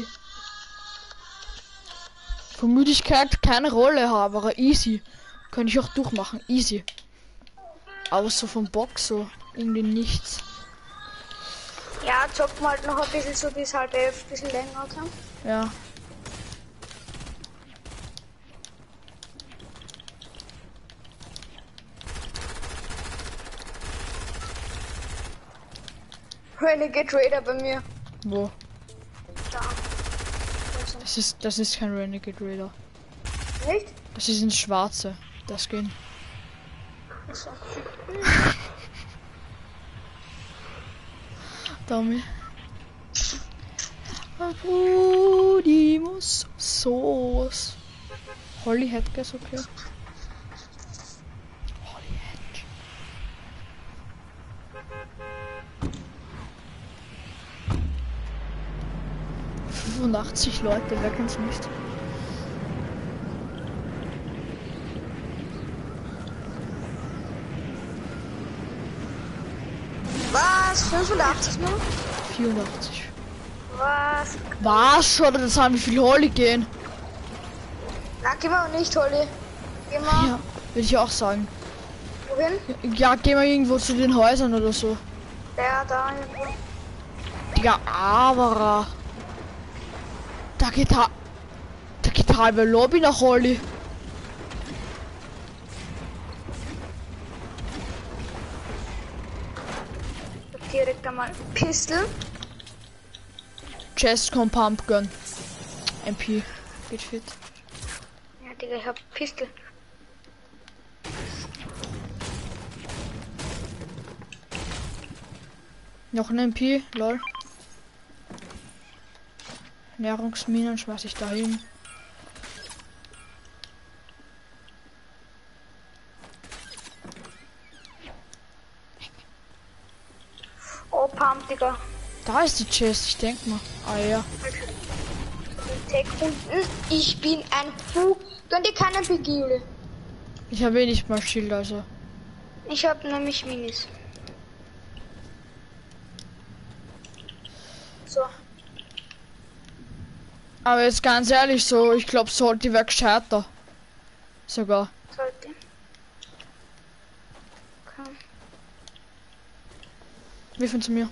Von Müdigkeit keine Rolle habe, aber easy. Könnte ich auch durchmachen, easy. Aber so vom Bock so irgendwie nichts. Ja, zocken wir halt noch ein bisschen so bis halb elf, ein bisschen länger, okay? Ja. Renegade Raider bei mir. Wo? Das ist, das ist kein Renegade Raider. Nicht? Das ist ein schwarze. Das gehen. Achso. Dummy. Abudimos Sauce. Holly Headke ist okay. Holly Head. fünfundachtzig Leute, wer kennt's nicht? Was? fünfundachtzig nur? vierundachtzig. Was? Was? Schaut dir das an, wie viel Holly gehen? Na, geh mal nicht, Holly. Geh mal. Ja, würde ich auch sagen. Wohin? Ja, geh mal irgendwo zu den Häusern oder so. Der da irgendwo. Digga, aber da geht ha da geht halbe Lobby nach Holly. Direkt einmal Pistol. Chest kommt Pumpgun. M P. Geht fit. Ja, Digga, ich hab Pistol. Noch ein M P, lol. Nährungsminen schmeiß ich dahin. Oh, Pump, Digga. Da ist die Chest, ich denk mal. Ah ja. Tech unten. Ich bin ein Fu. Gönn dir keine Begierde. Ich habe eh nicht mal Schild, also. Ich hab nämlich Minis. So. Aber jetzt ganz ehrlich so, ich glaube, sollte wäre gescheiter. Sogar. Sollte. Okay. Wie findest du mir?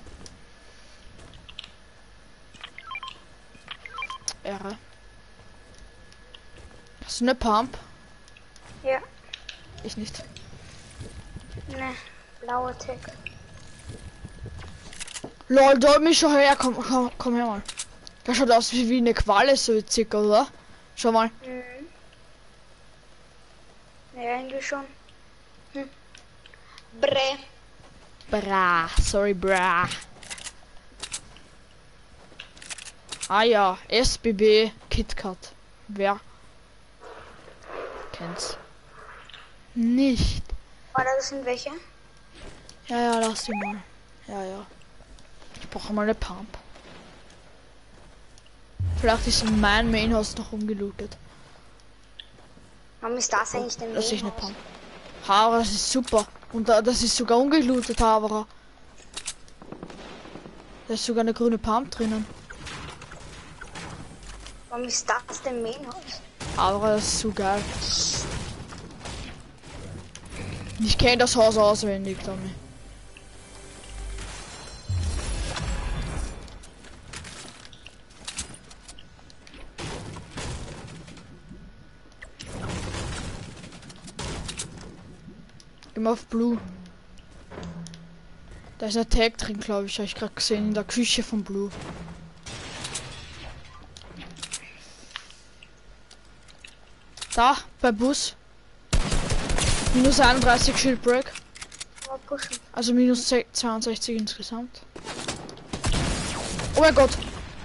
Ehre. Hast du eine Pump? Ja. Ich nicht. Ne. Blauer Tech. Lol, da mich schon her, komm, komm, komm her mal. Das schaut aus wie, wie eine Qualle so circa, oder? Schau mal. Mhm. Ja, irgendwie schon. Hm. Bre. Bra, sorry, bra. Ah ja, S B B KitKat. Wer kennt's? Nicht. Oder das sind welche? Ja, ja, lass die mal. Ja, ja. Ich brauche mal eine Pump. Vielleicht ist mein Mainhouse noch umgelootet. Warum ist das eigentlich denn? Lass ich eine Pump. Aber das ist super. Und da, das ist sogar ungelootet, aber da ist sogar eine grüne Pump drinnen. Warum ist das denn Mainhouse? Aber das ist so geil. Ich kenne das Haus auswendig, Tommy. Immer auf Blue. Da ist ein Tag drin, glaube ich. Habe ich gerade gesehen in der Küche von Blue. Da, bei Bus. Minus einunddreißig Shield Break. Oh, pushen. Also minus zweiundsechzig insgesamt. Oh mein Gott.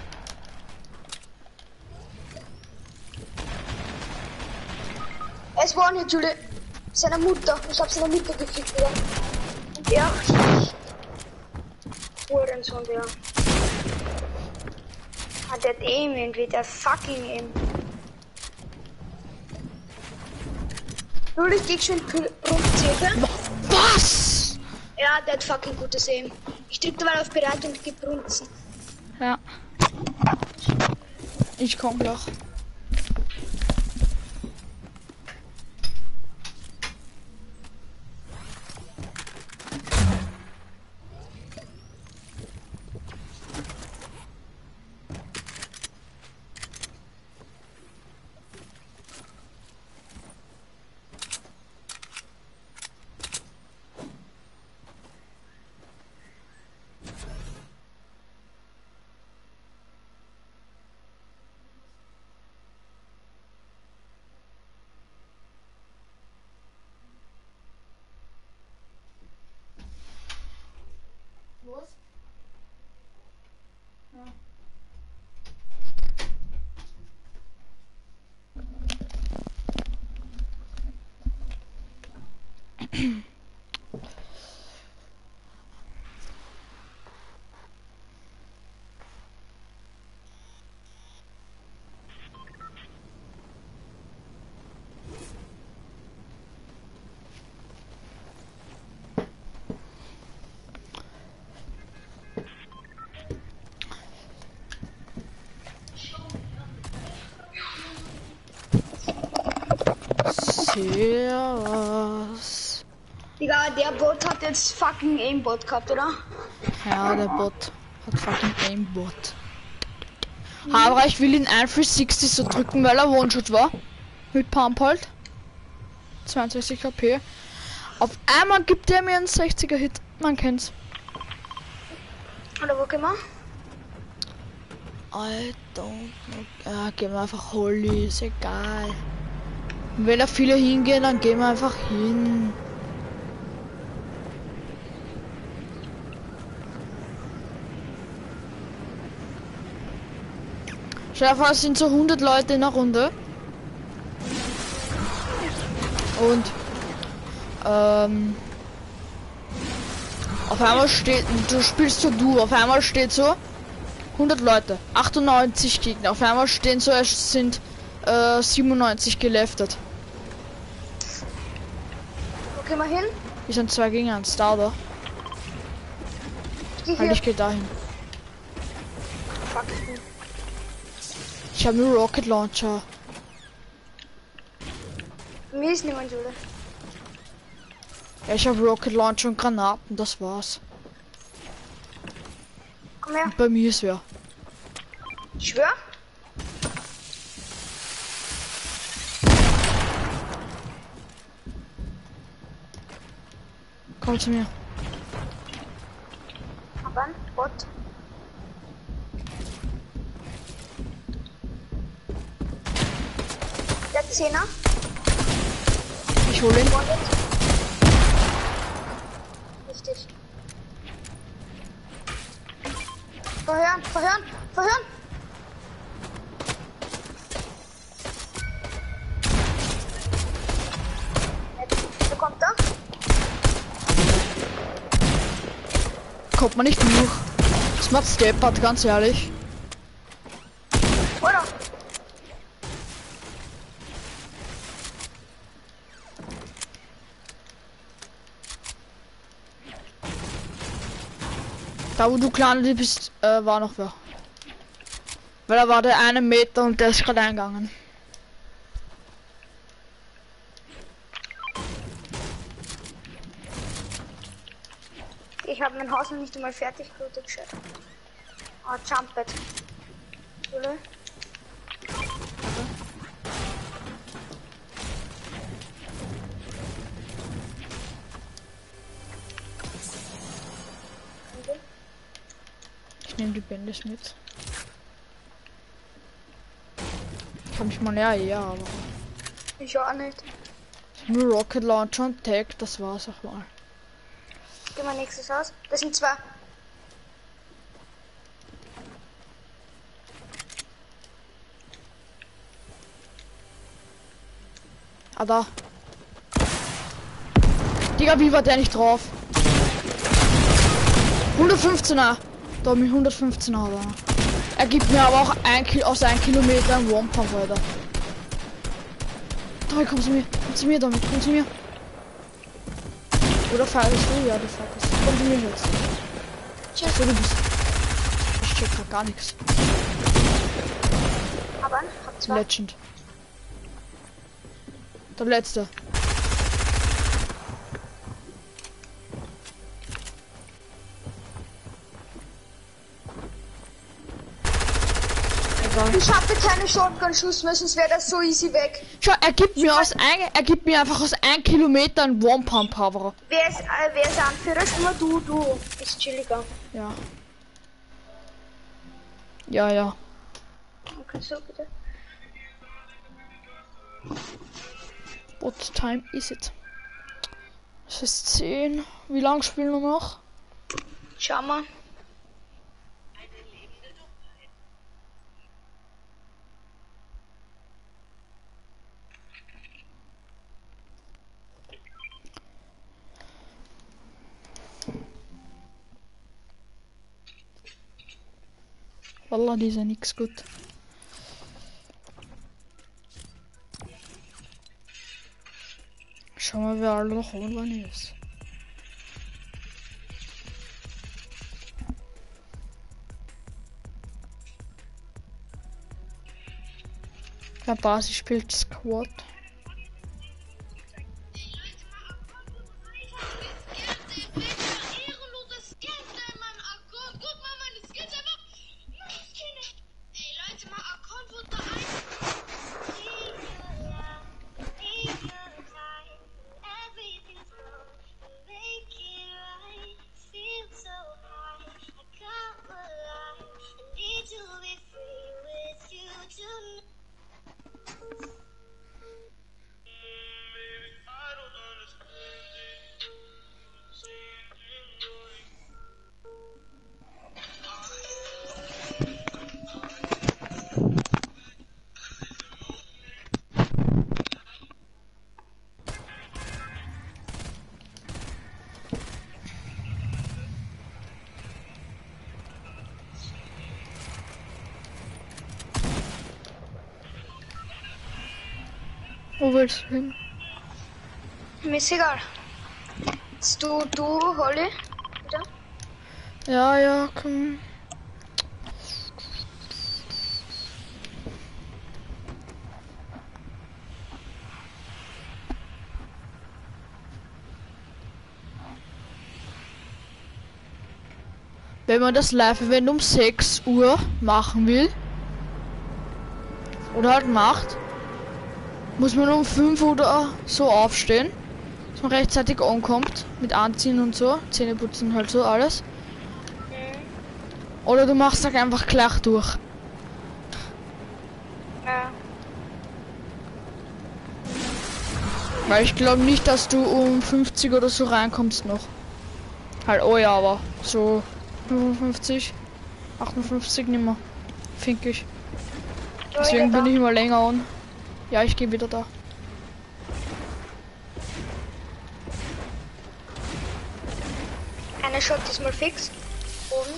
Es war nicht Julie. Seine Mutter. Ich hab seine Mutter gefickt, wieder. Und der. Hurensohn, der. Ah, der hat Aim irgendwie, der fucking Aim. Julie, ich geh schon Brunzirkel. Was? Ja, der hat fucking gutes Aim. Ich drücke mal auf Bereit und geb Brunzen. Ja. Ich komm gleich. Was? Ja. Servus. Digga, der Bot hat jetzt fucking Aimbot gehabt, oder? Ja, der Bot hat fucking Aimbot. Aber ich will ihn einfach sechzig so drücken, weil er One-Shot war. Mit Pump halt. zweiundsechzig K P. Auf einmal gibt er mir einen sechziger Hit. Man kennt's. Oder wo gehen wir? I don't know. Ja, gehen wir einfach Holy, ist egal. Und wenn da viele hingehen, dann gehen wir einfach hin. Stell dir vor, es sind so hundert Leute in der Runde. Und ähm, auf einmal steht, du spielst so du, auf einmal steht so hundert Leute, achtundneunzig Gegner, auf einmal stehen so, es sind äh, siebenundneunzig geleftet. Wo gehen wir hin? Wir sind zwei gegen eins, da oder? Ich geh Halt, hier. ich geh dahin. Fuck, ich bin. Ich habe nur Rocket Launcher. Bei mir ist niemand, oder? Ja, ich habe Rocket Launcher und Granaten, das war's. Komm her. Und bei mir ist wer. Ich schwör. Komm zu mir. Aber ein Bot. Der Zehner. Ich hole ihn. Richtig. Verhören, verhören, verhören. Wo kommt er? Kommt man nicht durch. Das macht Steppert, ganz ehrlich. Oder? Da wo du gelandet bist, äh, war noch wer. Weil da war der eine Meter und der ist gerade eingegangen. Ich habe mein Haus noch nicht einmal fertig geschaut. Oh, Jumpet. Oder? Ich nehme die Bände mit. Ich kann mich mal näher, ja, aber Ich auch nicht. nur Rocket Launcher und Tag, das war's auch mal. Gehen wir nächstes Haus. Das sind zwei. Ah, da. Digga, wie war der nicht drauf? hundertfünfzehner. Da mit hundertfünfzehner aber. Er gibt mir aber auch ein Ki aus ein Kilometer ein One-Pump weiter. Da, komm zu mir. Komm zu mir damit. Komm zu mir. Oder feierst du? Ja, du feierst. Komm zu mir jetzt. Check, wo du bist. Ich check grad gar nichts. Aber hab zwei. Legend. Der letzte. Egal. Ich hatte keine Shotgun-Schuss mehr, sonst wäre das so easy weg. Schau, er gibt mir aus ein, er gibt mir einfach aus ein Kilometer ein One-Pump Power. Wer ist, äh, wer ist Anführer? Immer du, du. Ist chilliger. Ja. Ja, ja. Okay, so bitte. What time is it? Es ist zehn. Wie lange spielen wir noch? Schau mal. Wallah, die sind nix gut. Schau mal, wer alle noch online ist. Der Basis spielt Squad. Wo willst du hin? Mir ist egal. Bist du, du, Holly? Wieder? Ja, ja, komm. Wenn man das Live-Event um sechs Uhr machen will, oder halt macht, muss man um fünf oder so aufstehen, dass man rechtzeitig ankommt, mit Anziehen und so, Zähne putzen halt so alles. Oder du machst halt einfach gleich durch. Ja. Weil ich glaube nicht, dass du um fünfzig oder so reinkommst noch. Halt, oh ja, aber so fünfundfünfzig, achtundfünfzig nimmer, finde ich. Deswegen bin ich immer länger an. Ja, ich gehe wieder da. Einer schaut diesmal fix. Oben.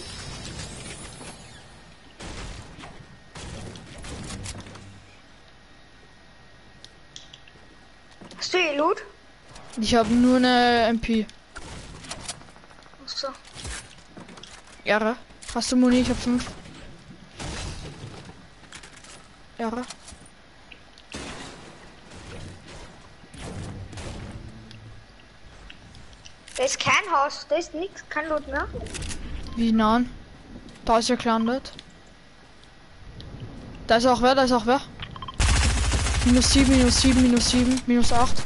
Hast du eh Loot? Ich habe nur eine M P. Achso. Ja, hast du Muni? Ich habe fünf. Ja. Da ist kein Haus, da ist nichts, kein Loot mehr. Wie nah? Da ist ja gelandet. Da ist auch wer, da ist auch wer. Minus sieben, minus sieben, minus sieben, minus acht.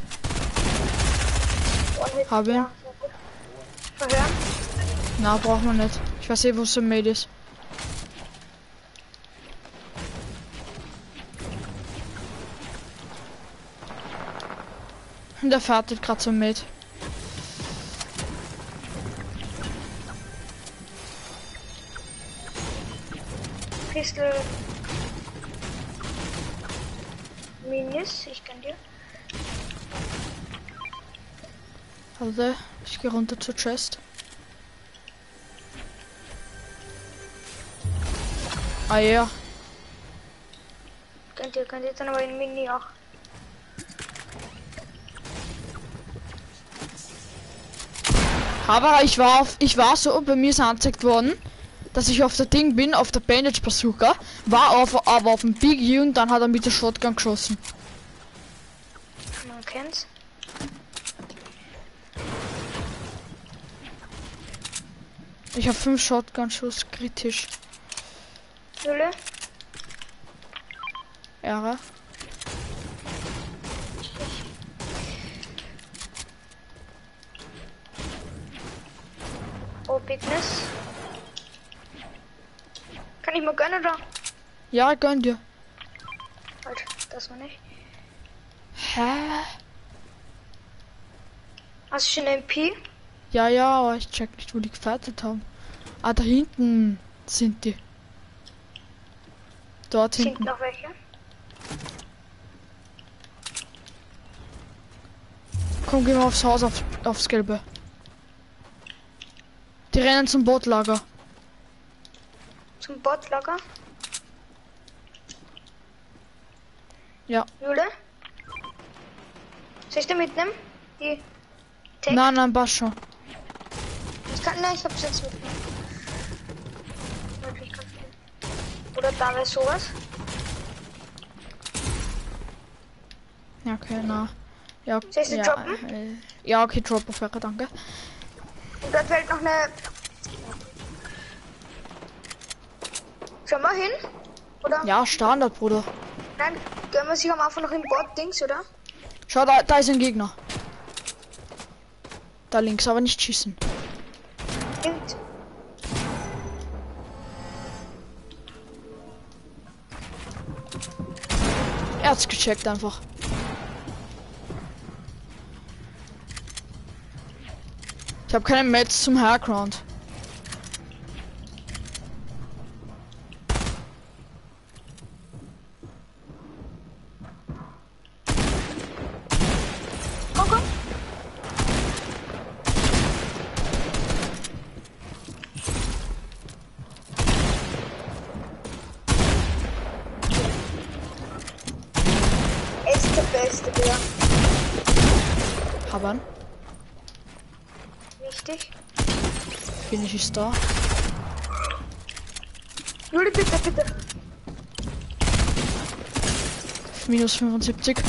Habe ihn. Verhören? Na, braucht man nicht. Ich weiß eh, wo so ein Mate ist. Und der fährt gerade so ein Mate. Pistol. Minis, ich kann dir. Warte, ich gehe runter zur Chest. Ah ja. Könnt ihr, könnt ihr dann aber in Mini auch. Aber ich war auf, ich war so, bei mir ist angezeigt worden, dass ich auf der Ding bin, auf der Bandage Bazooka, war auf, aber auf dem Biggie und dann hat er mit der Shotgun geschossen. Man kennt's. Ich habe fünf Shotgun-Schuss, kritisch. Nulle. Ja. Oh, Bigness. Kann ich mal gönnen oder? Ja, gönn dir. Halt, das war nicht. Hä? Hast du schon eine M P? Ja, ja, aber ich check nicht, wo die gefightet haben. Ah, da hinten sind die. Dort Sind hinten. noch welche? Komm, gehen wir aufs Haus, auf, aufs Gelbe. Die rennen zum Bootlager. Zum Botlager? Ja. Jule? Soll ich da mitnehmen? Die Tech? Nein, nein, passt schon. Ich kann, nein, ich hab's jetzt mitgenommen. Warte, ich kann's nehmen. Oder da wäre sowas. Ja, okay, na. Ja, Soll ich sie ja, droppen? äh, ja, okay, drop auf wäre, danke. Und dort fällt noch eine... Schau mal hin. Oder? Ja, Standard, Bruder. Nein, gehen wir sich am Anfang noch im Bot-Dings, oder? Schau, da, da ist ein Gegner. Da links, aber nicht schießen. Stimmt. Er hat's gecheckt einfach. Ich habe keine Mets zum Highground. Komm, komm. Er ist der Beste, der. Habern. Wichtig. Finish ist da. Juli, bitte, bitte. Minus fünfundsiebzig.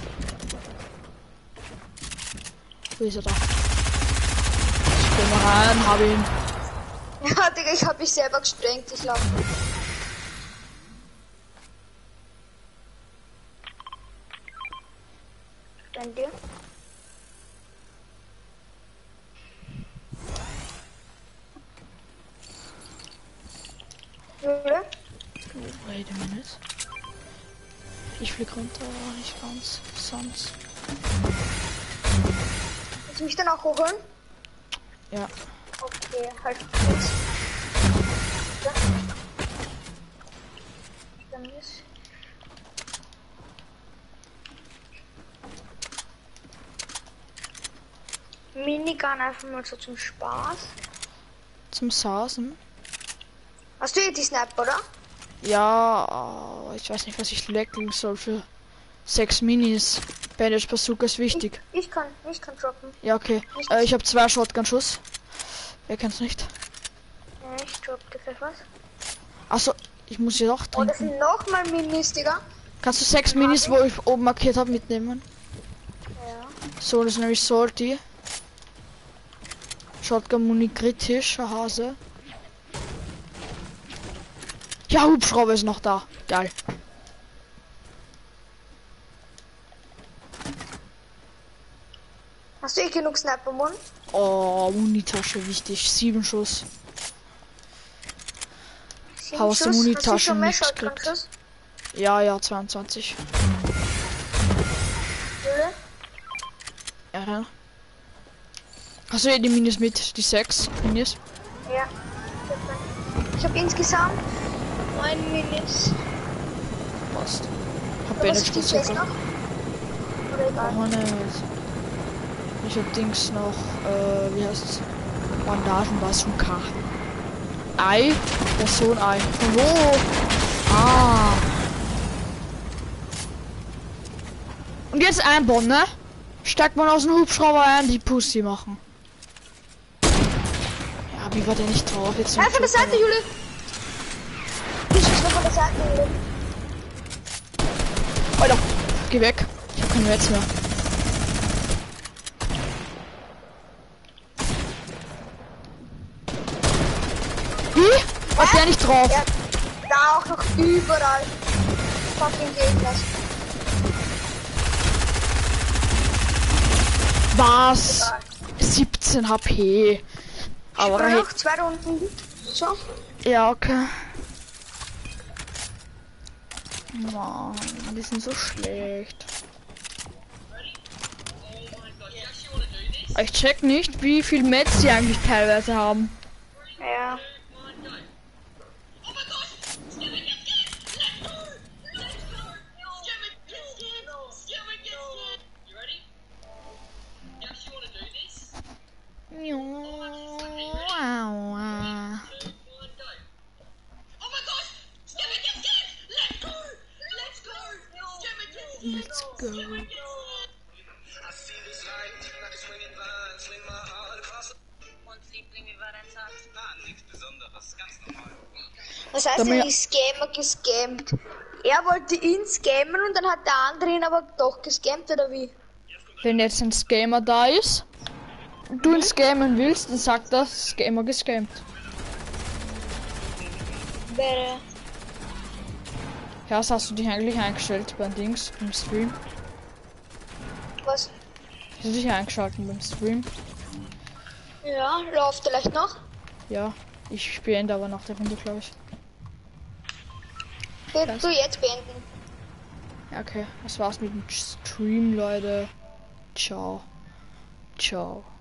Wo ist er da? Ich geh mal rein, hab ihn. Ja, Digga, ich hab mich selber gesprengt, ich laufe. Dann dir. Jule? Wait a minute. Ich flieg runter, nicht ganz. Sonst. Willst du mich dann auch hochholen? Ja. Okay, halt kurz. Ja. Dann ist. Minigun einfach mal so zum Spaß. Zum Sausen. Hast du eh die Sniper, oder? Ja, aber ich weiß nicht, was ich lecken soll für sechs Minis. Bandage Bazooka ist wichtig. Ich, ich kann, ich kann droppen. Ja, okay. Äh, ich habe zwei Shotgun-Schuss. Wer kennt's nicht? Ja, ich droppe dir vielleicht was. Achso, ich muss hier auch Oh, das trinken. sind nochmal Minis, Digga. Kannst du sechs Minis, wo ich oben markiert habe, mitnehmen? Ja. So, das ist nämlich Salty. Shotgun Muni kritisch, Hase. Ja, Hubschrauber ist noch da. Geil. Hast du eh genug Sniper-Mund? Oh, Munitasche wichtig. Sieben Schuss. Sieben Haus der Schuss? Munitasche Hast du schon mehr nicht gekriegt. Shotgun-Schuss? Ja, ja, zweiundzwanzig. Jule? Ja, ja. Hast du eh die Minis mit? Die sechs Minis? Ja. Ich habe insgesamt neun Minis. Passt. Hab Oder was Bandage gibt's jetzt Bazooka. noch? Oder egal. Oh ne. Ich hab Dings noch, äh, wie heißt's? Bandagen was vom K. Ei? Person Ei. Von wo? Ah. Und jetzt einbauen, ne? Steigt man aus dem Hubschrauber ein, die Pussy machen. Ja, wie war der nicht drauf? Jetzt Hey, von der Seite, Jule! Du schießt noch von der Seite, Jule. Alter, geh weg. Ich hab keine Metz mehr. Wie? War der nicht drauf? Ja, da auch noch überall. Fucking Gegner. Was? siebzehn H P. Aber Aber hey, noch zwei Runden. So. ja, okay. Mann, die sind so schlecht. Ich check nicht, wie viel Metz sie eigentlich teilweise haben. Ja. Let's go. Was heißt Da denn, mir- die Scammer gescammt? Er wollte ihn scammen und dann hat der andere ihn aber doch gescammt, oder wie? Wenn jetzt ein Scammer da ist und du ihn scammen willst, dann sagt er, Scammer gescammt. Wer? Ja, was hast du dich eigentlich eingestellt beim Dings, beim Stream? Was? Hast du dich eingeschaltet beim Stream? Ja, läuft vielleicht noch. Ja, ich beende aber nach der Runde, glaube ich. Willst du jetzt beenden? Ja, okay, das war's mit dem Stream, Leute. Ciao. Ciao.